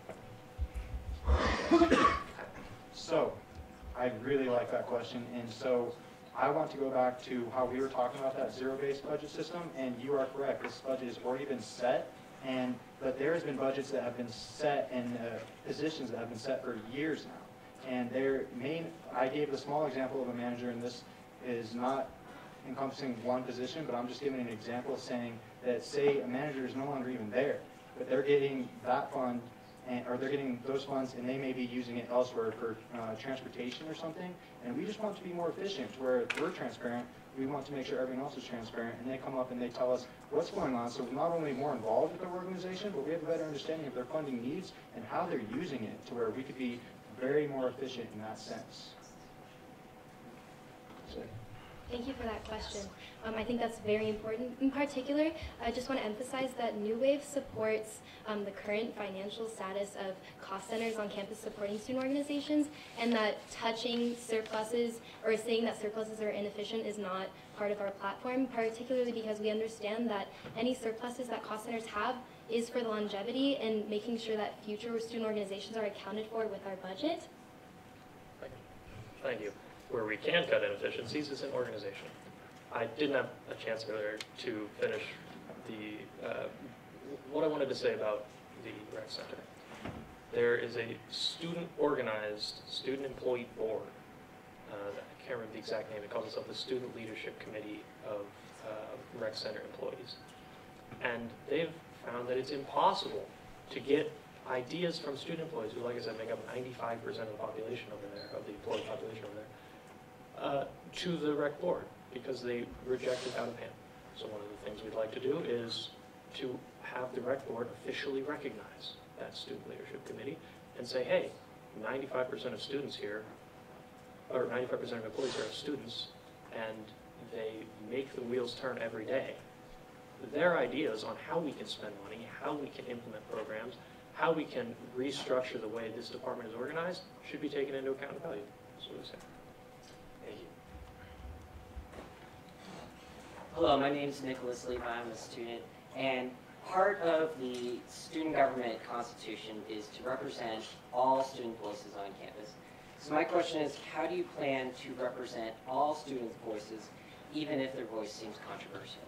So, I really like that question, and so I want to go back to how we were talking about that zero-based budget system, and you are correct. This budget has already been set, but there has been budgets that have been set and positions that have been set for years now. And I gave the small example of a manager, and this is not encompassing one position, but I'm just giving an example of saying that, say, a manager is no longer even there, but they're getting that fund, or they're getting those funds, and they may be using it elsewhere for transportation or something. And we just want to be more efficient, where we're transparent. We want to make sure everyone else is transparent, and they come up and they tell us what's going on. So we're not only more involved with their organization, but we have a better understanding of their funding needs and how they're using it, to where we could be very more efficient in that sense. So. Thank you for that question. I think that's very important. In particular, I just want to emphasize that New Wave supports the current financial status of cost centers on campus supporting student organizations, and that touching surpluses or saying that surpluses are inefficient is not part of our platform, particularly because we understand that any surpluses that cost centers have is for the longevity and making sure that future student organizations are accounted for with our budget. Thank you. Where we can cut inefficiencies is in organization. I didn't have a chance earlier to finish what I wanted to say about the rec center. There is a student-organized, student-employee board. I can't remember the exact name. It calls itself the Student Leadership Committee of rec center employees. And they've found that it's impossible to get ideas from student employees, who, like I said, make up 95% of the population over there, of the employee population over there, to the rec board, because they reject it out of hand. So one of the things we'd like to do is to have the rec board officially recognize that student leadership committee and say, hey, 95% of students here, or 95% of employees here are students, and they make the wheels turn every day. Their ideas on how we can spend money, how we can implement programs, how we can restructure the way this department is organized should be taken into account and valued. That's what I say. Thank you. Hello, my name is Nicholas Levi. I'm a student, and part of the student government constitution is to represent all student voices on campus. So my question is, how do you plan to represent all students' voices, even if their voice seems controversial?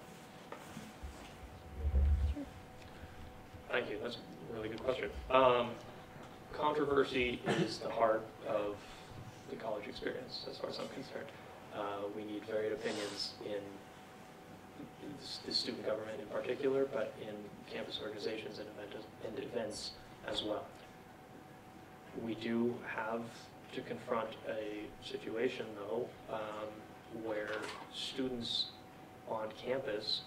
Thank you. That's a really good question. Controversy is the heart of the college experience, as far as I'm concerned. We need varied opinions in the student government in particular, but in campus organizations and events as well. We do have to confront a situation, though, where students on campus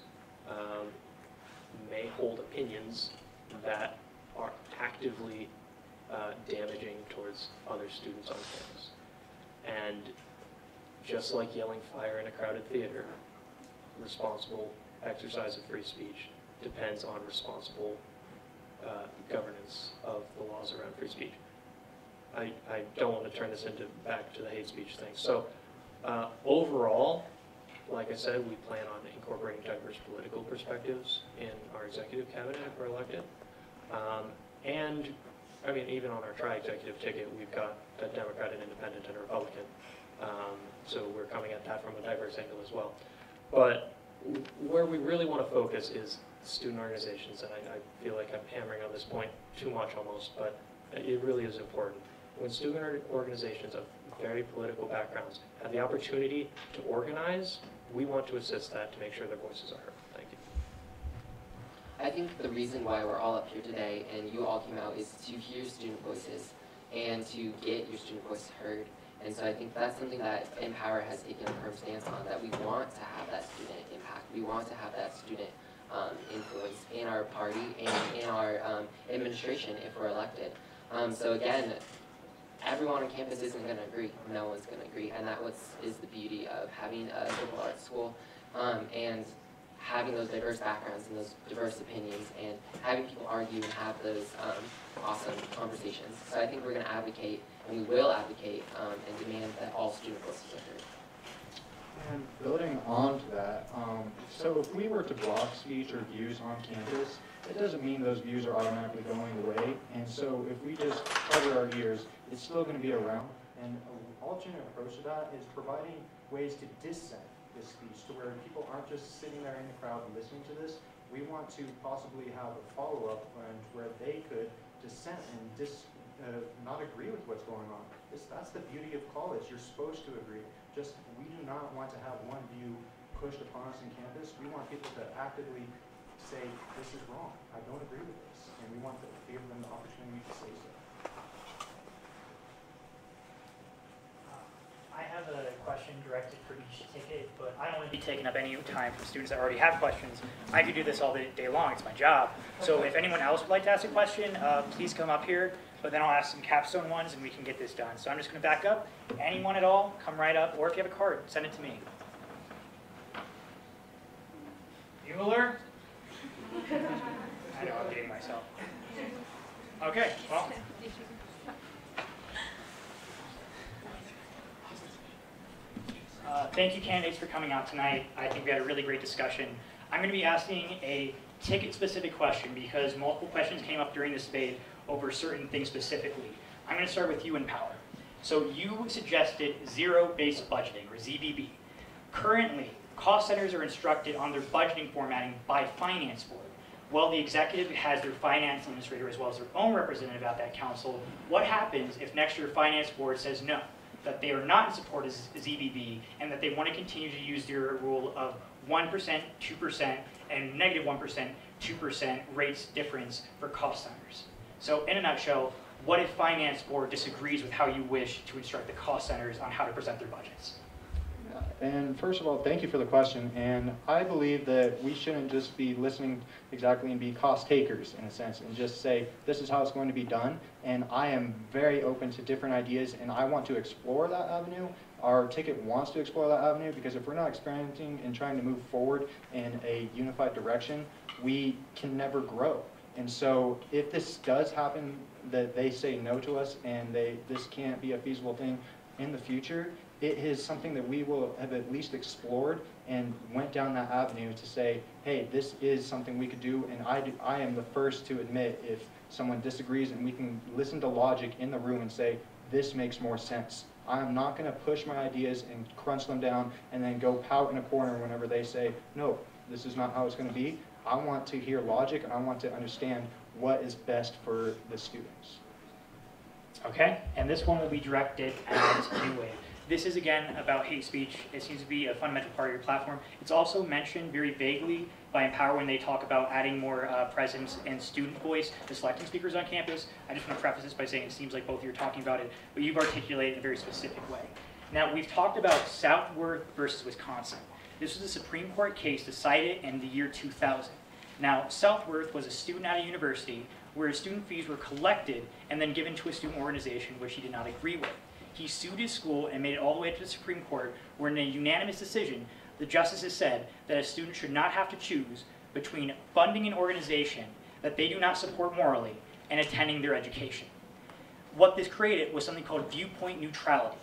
may hold opinions that are actively damaging towards other students on campus. And just like yelling fire in a crowded theater, responsible exercise of free speech depends on responsible governance of the laws around free speech. I don't want to turn this back to the hate speech thing. So overall, like I said, we plan on incorporating diverse political perspectives in our executive cabinet if we're elected. And I mean, even on our tri-executive ticket, we've got a Democrat, an Independent, and a Republican. So we're coming at that from a diverse angle as well. But where we really want to focus is student organizations, and I feel like I'm hammering on this point too much almost, but it really is important. When student organizations of very political backgrounds have the opportunity to organize, we want to assist that to make sure their voices are heard. Thank you. I think the reason why we're all up here today and you all came out is to hear student voices and to get your student voice heard. And so I think that's something that Empower has taken a firm stance on, that we want to have that student impact. We want to have that student influence in our party and in our administration if we're elected. So again, everyone on campus isn't going to agree. No one's going to agree. And that is the beauty of having a liberal arts school and having those diverse backgrounds and those diverse opinions and having people argue and have those awesome conversations. So I think we're going to advocate, and we will advocate and demand that all student voices are heard. And building on to that, so if we were to block speech or views on campus, it doesn't mean those views are automatically going away. And so if we just cover our ears, it's still going to be around. And an alternate approach to that is providing ways to dissent this speech to where people aren't just sitting there in the crowd listening to this. We want to possibly have a follow-up where they could dissent and not agree with what's going on. That's the beauty of college. You're supposed to agree. Just we do not want to have one view pushed upon us in campus. We want people to actively say, this is wrong. I don't agree with this. And we want to give them the opportunity to say so. I have a question directed for each ticket, but I don't want to be taking up any time from students that already have questions. I could do this all day long. It's my job. So if anyone else would like to ask a question, please come up here. But then I'll ask some capstone ones, and we can get this done. So I'm just going to back up. Anyone at all, come right up. Or if you have a card, send it to me. Bueller? I know, I'm getting myself. Okay, well. Thank you, candidates, for coming out tonight. I think we had a really great discussion. I'm going to be asking a ticket-specific question because multiple questions came up during this debate over certain things specifically. I'm going to start with you in power. So you suggested zero-based budgeting, or ZBB. Currently, cost centers are instructed on their budgeting formatting by finance board. Well, the executive has their finance administrator as well as their own representative at that council. What happens if next year finance board says no, that they are not in support of ZBB, and that they want to continue to use their rule of 1%, 2%, and negative 1%, 2% rates difference for cost centers? So in a nutshell, what if finance board disagrees with how you wish to instruct the cost centers on how to present their budgets? And first of all, thank you for the question. And I believe that we shouldn't just be listening exactly and be cost takers in a sense and just say, this is how it's going to be done. And I am very open to different ideas and I want to explore that avenue. Our ticket wants to explore that avenue because if we're not experimenting and trying to move forward in a unified direction, we can never grow. And so if this does happen, that they say no to us and this can't be a feasible thing in the future, it is something that we will have at least explored and went down that avenue to say, hey, this is something we could do, and I am the first to admit if someone disagrees and we can listen to logic in the room and say, this makes more sense. I'm not going to push my ideas and crunch them down and then go pout in a corner whenever they say, no, this is not how it's going to be. I want to hear logic and I want to understand what is best for the students. Okay, and this one will be directed at New Wave. This is, again, about hate speech. It seems to be a fundamental part of your platform. It's also mentioned very vaguely by Empower when they talk about adding more presence and student voice to selecting speakers on campus. I just want to preface this by saying it seems like both of you are talking about it, but you've articulated it in a very specific way. Now, we've talked about Southworth versus Wisconsin. This was a Supreme Court case decided in the year 2000. Now, Southworth was a student at a university where student fees were collected and then given to a student organization which he did not agree with. He sued his school and made it all the way to the Supreme Court, where in a unanimous decision, the justices said that a student should not have to choose between funding an organization that they do not support morally and attending their education. What this created was something called viewpoint neutrality,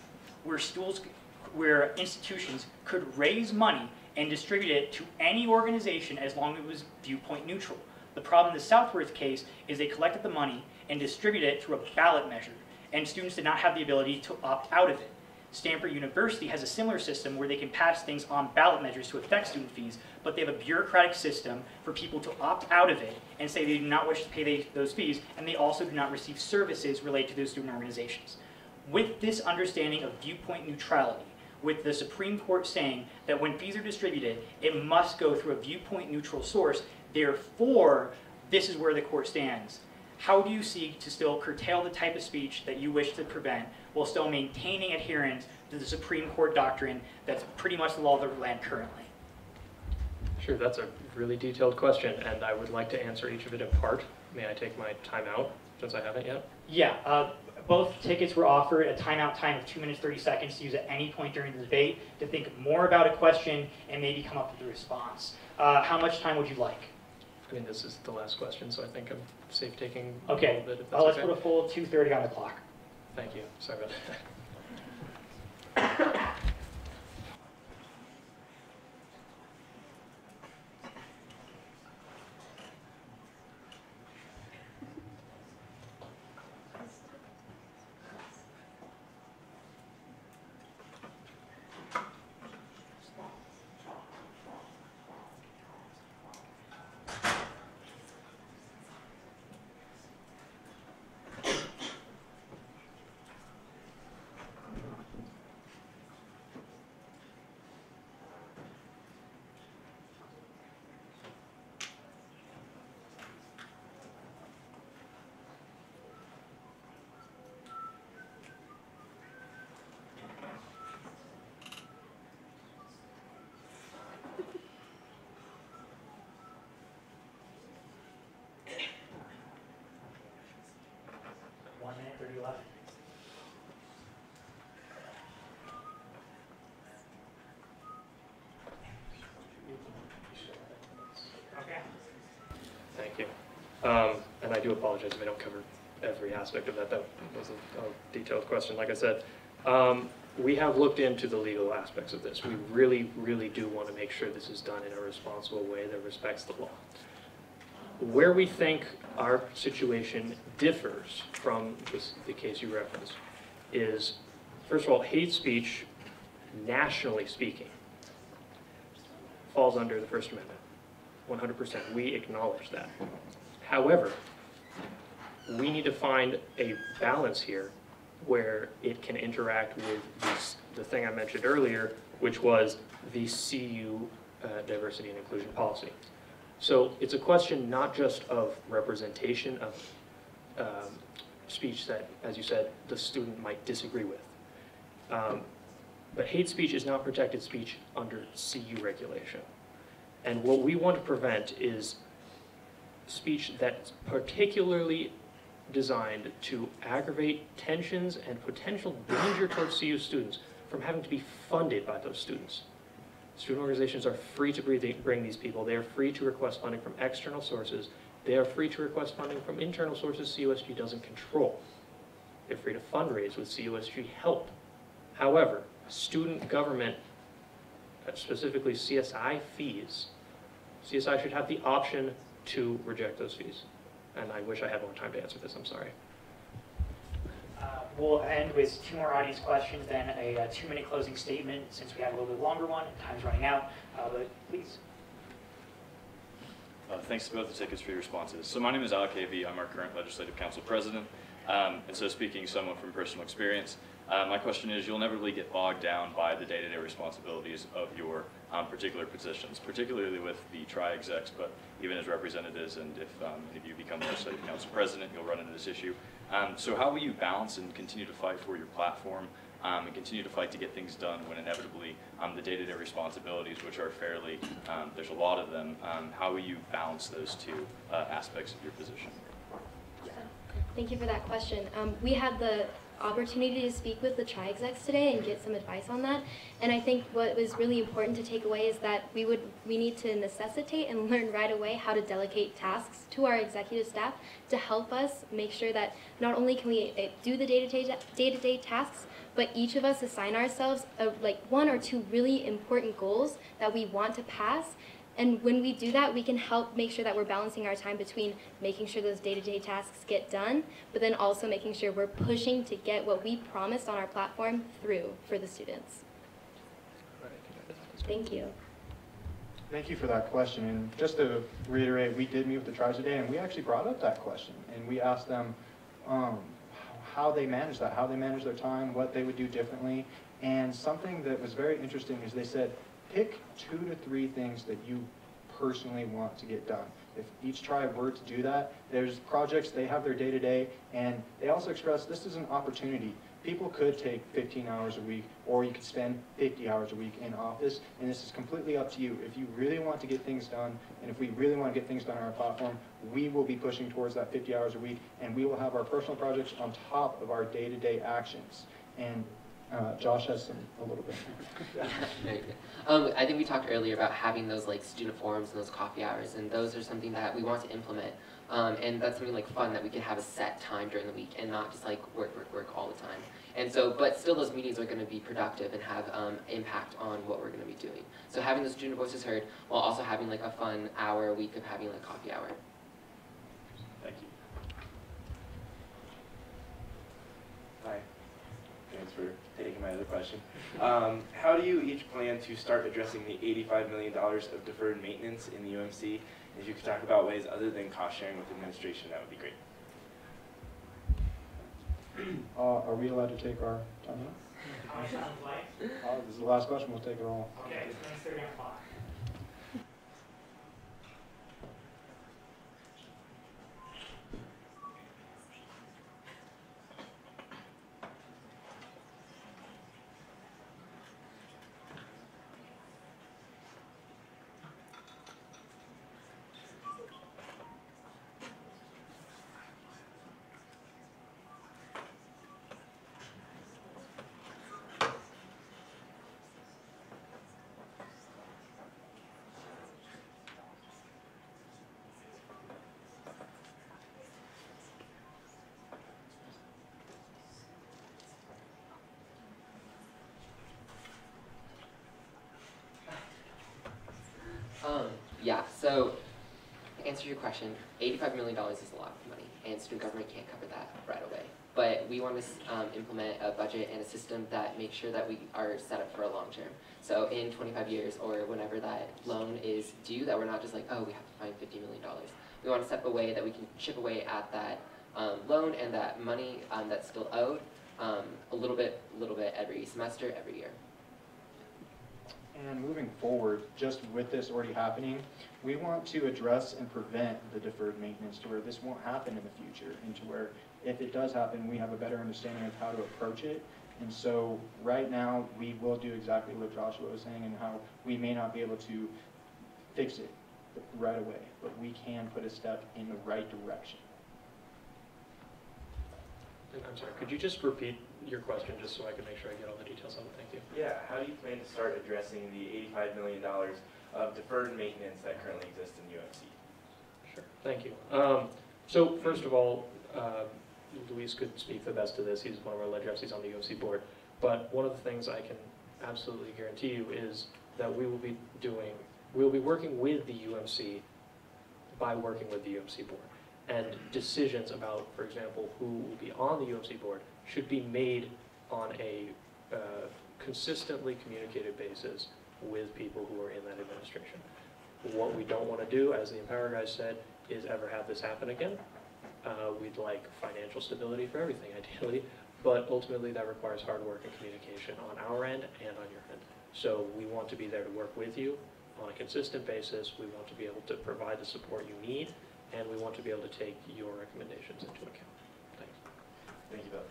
where institutions could raise money and distribute it to any organization as long as it was viewpoint neutral. The problem in the Southworth case is they collected the money and distributed it through a ballot measure, and students did not have the ability to opt out of it. Stanford University has a similar system where they can pass things on ballot measures to affect student fees, but they have a bureaucratic system for people to opt out of it and say they do not wish to pay those fees, and they also do not receive services related to those student organizations. With this understanding of viewpoint neutrality, with the Supreme Court saying that when fees are distributed, it must go through a viewpoint neutral source, therefore, this is where the court stands. How do you seek to still curtail the type of speech that you wish to prevent while still maintaining adherence to the Supreme Court doctrine that's pretty much the law of the land currently? Sure, that's a really detailed question, and I would like to answer each of it in part. May I take my time out, since I haven't yet? Yeah, both tickets were offered a timeout time of 2 minutes 30 seconds to use at any point during the debate to think more about a question and maybe come up with a response. How much time would you like? I mean, this is the last question, so I think I'm safe taking okay. a little bit, if that's Let's okay. put a full 2:30 on the clock. Thank you. Sorry about that. And I do apologize if I don't cover every aspect of that. That was a detailed question, like I said. We have looked into the legal aspects of this. We really, really do want to make sure this is done in a responsible way that respects the law. Where we think our situation differs from the case you referenced is, first of all, hate speech, nationally speaking, falls under the First Amendment, 100%. We acknowledge that. However, we need to find a balance here where it can interact with the thing I mentioned earlier, which was the CU diversity and inclusion policy. So it's a question not just of representation of speech that, as you said, the student might disagree with. But hate speech is not protected speech under CU regulation. And what we want to prevent is speech that's particularly designed to aggravate tensions and potential danger towards CU students from having to be funded by those students. Student organizations are free to bring these people. They are free to request funding from external sources. They are free to request funding from internal sources CUSG doesn't control. They're free to fundraise with CUSG help. However, student government, specifically CSI fees, CSI should have the option to reject those fees. And I wish I had more time to answer this, I'm sorry. We'll end with 2 more audience questions, then a 2-minute closing statement since we have a little bit longer one. Time's running out, but please. Thanks to both the tickets for your responses. So my name is Alec Avey. I'm our current Legislative Council President. And so speaking somewhat from personal experience, my question is, you'll never really get bogged down by the day-to-day responsibilities of your particular positions, particularly with the tri-execs, but even as representatives, and if any of you become Legislative Council President, you'll run into this issue. So how will you balance and continue to fight for your platform and continue to fight to get things done when inevitably the day-to-day responsibilities, which are fairly, there's a lot of them, how will you balance those 2 aspects of your position? Thank you for that question. We had the opportunity to speak with the tri-execs today and get some advice on that. And I think what was really important to take away is that we need to necessitate and learn right away how to delegate tasks to our executive staff to help us make sure that not only can we do the day-to-day tasks, but each of us assign ourselves like 1 or 2 really important goals that we want to pass. And when we do that, we can help make sure that we're balancing our time between making sure those day-to-day tasks get done, but then also making sure we're pushing to get what we promised on our platform through for the students. Thank you. Thank you for that question. And just to reiterate, we did meet with the tribes today, and we actually brought up that question. And we asked them how they manage that, how they manage their time, what they would do differently. And something that was very interesting is they said, pick 2 to 3 things that you personally want to get done. If each tribe were to do that, there's projects, they have their day-to-day, and they also express this is an opportunity. People could take 15 hours a week, or you could spend 50 hours a week in office, and this is completely up to you. If you really want to get things done, and if we really want to get things done on our platform, we will be pushing towards that 50 hours a week, and we will have our personal projects on top of our day-to-day actions. And Josh has a little bit. I think we talked earlier about having those like student forums and those coffee hours, and those are something that we want to implement. And that's something like fun that we can have a set time during the week and not just like work all the time. And so, but still those meetings are going to be productive and have impact on what we're going to be doing. So having the student voices heard while also having like a fun hour a week of having like coffee hour. Thank you. Hi. Thanks for taking my other question. How do you each plan to start addressing the $85 million of deferred maintenance in the UMC? If you could talk about ways other than cost sharing with administration, that would be great. Are we allowed to take our time now? This is the last question. We'll take it all. Okay, it's 9:30 o'clock. So, to answer your question, $85 million is a lot of money, and student government can't cover that right away. But we want to implement a budget and a system that makes sure that we are set up for a long term. So in 25 years or whenever that loan is due, that we're not just like, oh, we have to find $50 million. We want to set a way that we can chip away at that loan and that money that's still owed a little bit every semester, every year. And moving forward, just with this already happening, we want to address and prevent the deferred maintenance to where this won't happen in the future, and to where if it does happen, we have a better understanding of how to approach it. And so right now, we will do exactly what Joshua was saying, and how we may not be able to fix it right away, but we can put a step in the right direction. I'm sorry, could you just repeat your question just so I can make sure I get all the details on it? Thank you. Yeah, how do you plan to start addressing the $85 million of deferred maintenance that currently exists in UMC? Sure, thank you. So first of all, Luis could speak the best to this. He's one of our lead reps. He's on the UMC board. But one of the things I can absolutely guarantee you is that we'll be working with the UMC by working with the UMC board. And decisions about, for example, who will be on the UMC board should be made on a consistently communicated basis with people who are in that administration. What we don't want to do, as the Empower guys said, is ever have this happen again. We'd like financial stability for everything, ideally, but ultimately that requires hard work and communication on our end and on your end. So we want to be there to work with you on a consistent basis. We want to be able to provide the support you need, and we want to be able to take your recommendations into account. Thanks. Thank you both.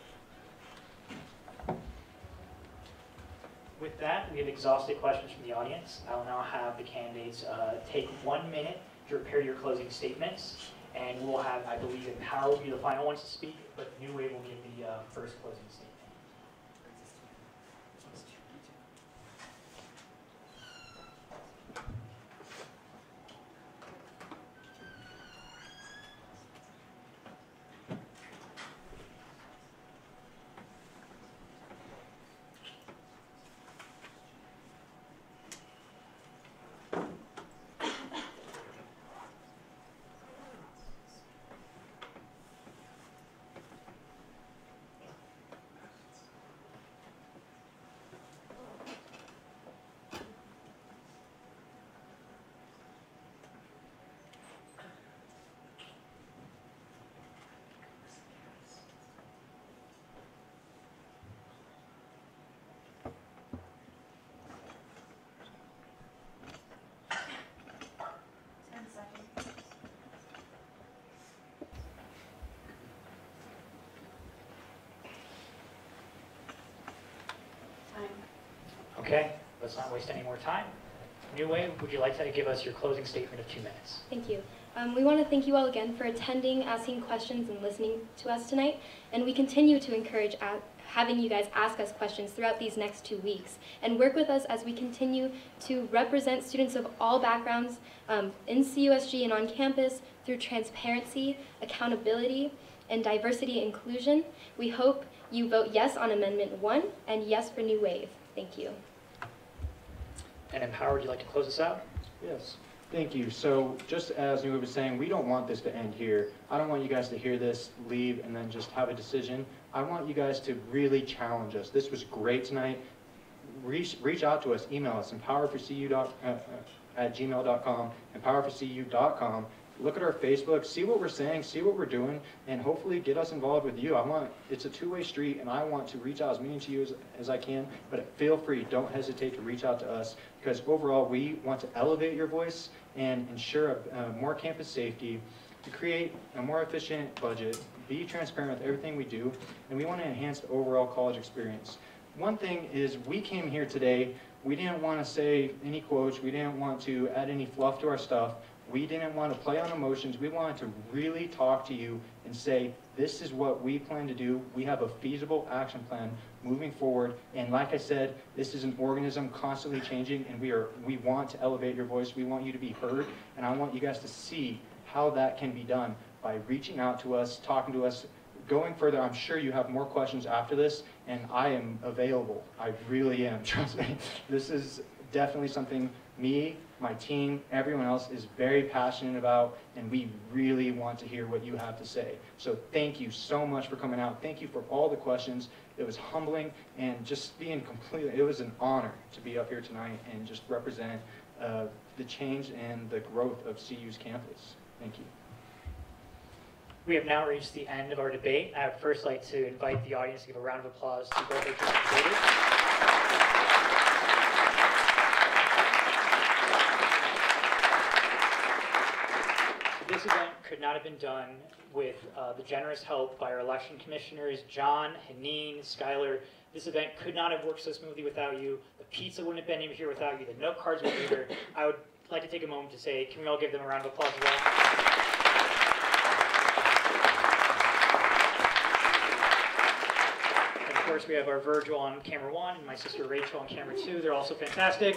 With that, we have exhausted questions from the audience. I'll now have the candidates take 1 minute to prepare your closing statements. And we'll have, I believe, Empower will be the final ones to speak, but New Wave will give the first closing statement. Okay, let's not waste any more time. New Wave, would you like to give us your closing statement of 2 minutes? Thank you. We want to thank you all again for attending, asking questions, and listening to us tonight. And we continue to encourage having you guys ask us questions throughout these next 2 weeks and work with us as we continue to represent students of all backgrounds in CUSG and on campus through transparency, accountability, and diversity inclusion. We hope you vote yes on Amendment 1 and yes for New Wave. Thank you. And Empower, would you like to close us out? Yes. Thank you. So just as New Wave was saying, we don't want this to end here. I don't want you guys to hear this, leave, and then just have a decision. I want you guys to really challenge us. This was great tonight. Reach out to us, email us, empowerforcu@gmail.com, empowerforcu.com. Look at our Facebook, see what we're saying, see what we're doing, and hopefully get us involved with you. It's a two-way street, and I want to reach out as many to you as I can, but feel free, don't hesitate to reach out to us, because overall we want to elevate your voice and ensure more campus safety, to create a more efficient budget, be transparent with everything we do, and we want to enhance the overall college experience. One thing is, we came here today, we didn't want to say any quotes, we didn't want to add any fluff to our stuff. We didn't want to play on emotions. We wanted to really talk to you and say, this is what we plan to do. We have a feasible action plan moving forward. And like I said, this is an organism constantly changing, and we want to elevate your voice. We want you to be heard. And I want you guys to see how that can be done by reaching out to us, talking to us, going further. I'm sure you have more questions after this, and I am available. I really am, trust me. This is definitely something me, my team, everyone else is very passionate about, and we really want to hear what you have to say. So thank you so much for coming out. Thank you for all the questions. It was humbling, and just being completely, it was an honor to be up here tonight and just represent the change and the growth of CU's campus. Thank you. We have now reached the end of our debate. I would first like to invite the audience to give a round of applause to both of the debaters. This event could not have been done with the generous help by our election commissioners, John, Haneen, Skylar. This event could not have worked so smoothly without you. The pizza wouldn't have been here without you. The note cards wouldn't be here. I would like to take a moment to say, can we all give them a round of applause as well? And of course, we have our Virgil on camera 1 and my sister Rachel on camera 2. They're also fantastic.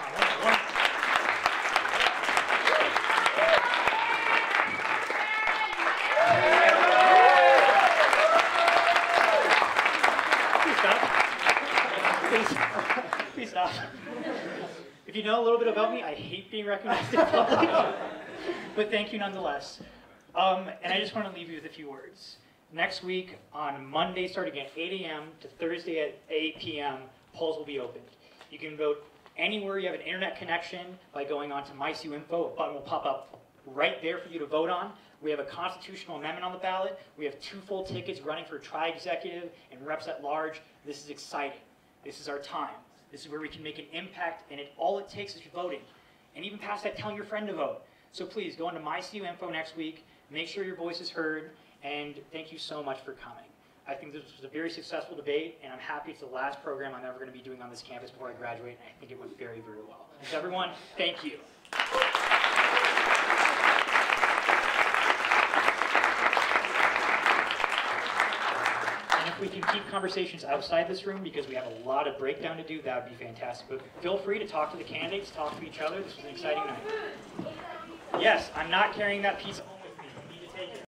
Please stop. If you know a little bit about me, I hate being recognized in public, but thank you nonetheless. And I just want to leave you with a few words. Next week, on Monday starting at 8 a.m. to Thursday at 8 p.m., polls will be opened. You can vote anywhere you have an internet connection by going on to MyCUinfo. A button will pop up right there for you to vote on. We have a constitutional amendment on the ballot. We have 2 full tickets running for tri-executive and reps at large. This is exciting. This is our time. This is where we can make an impact, and all it takes is voting. And even past that, telling your friend to vote. So please, go on to MyCUinfo next week, make sure your voice is heard, and thank you so much for coming. I think this was a very successful debate, and I'm happy it's the last program I'm ever going to be doing on this campus before I graduate, and I think it went very, very well. So everyone, thank you. And if we can keep conversations outside this room, because we have a lot of breakdown to do, that would be fantastic. But feel free to talk to the candidates, talk to each other. This was an exciting night. Yes, I'm not carrying that piece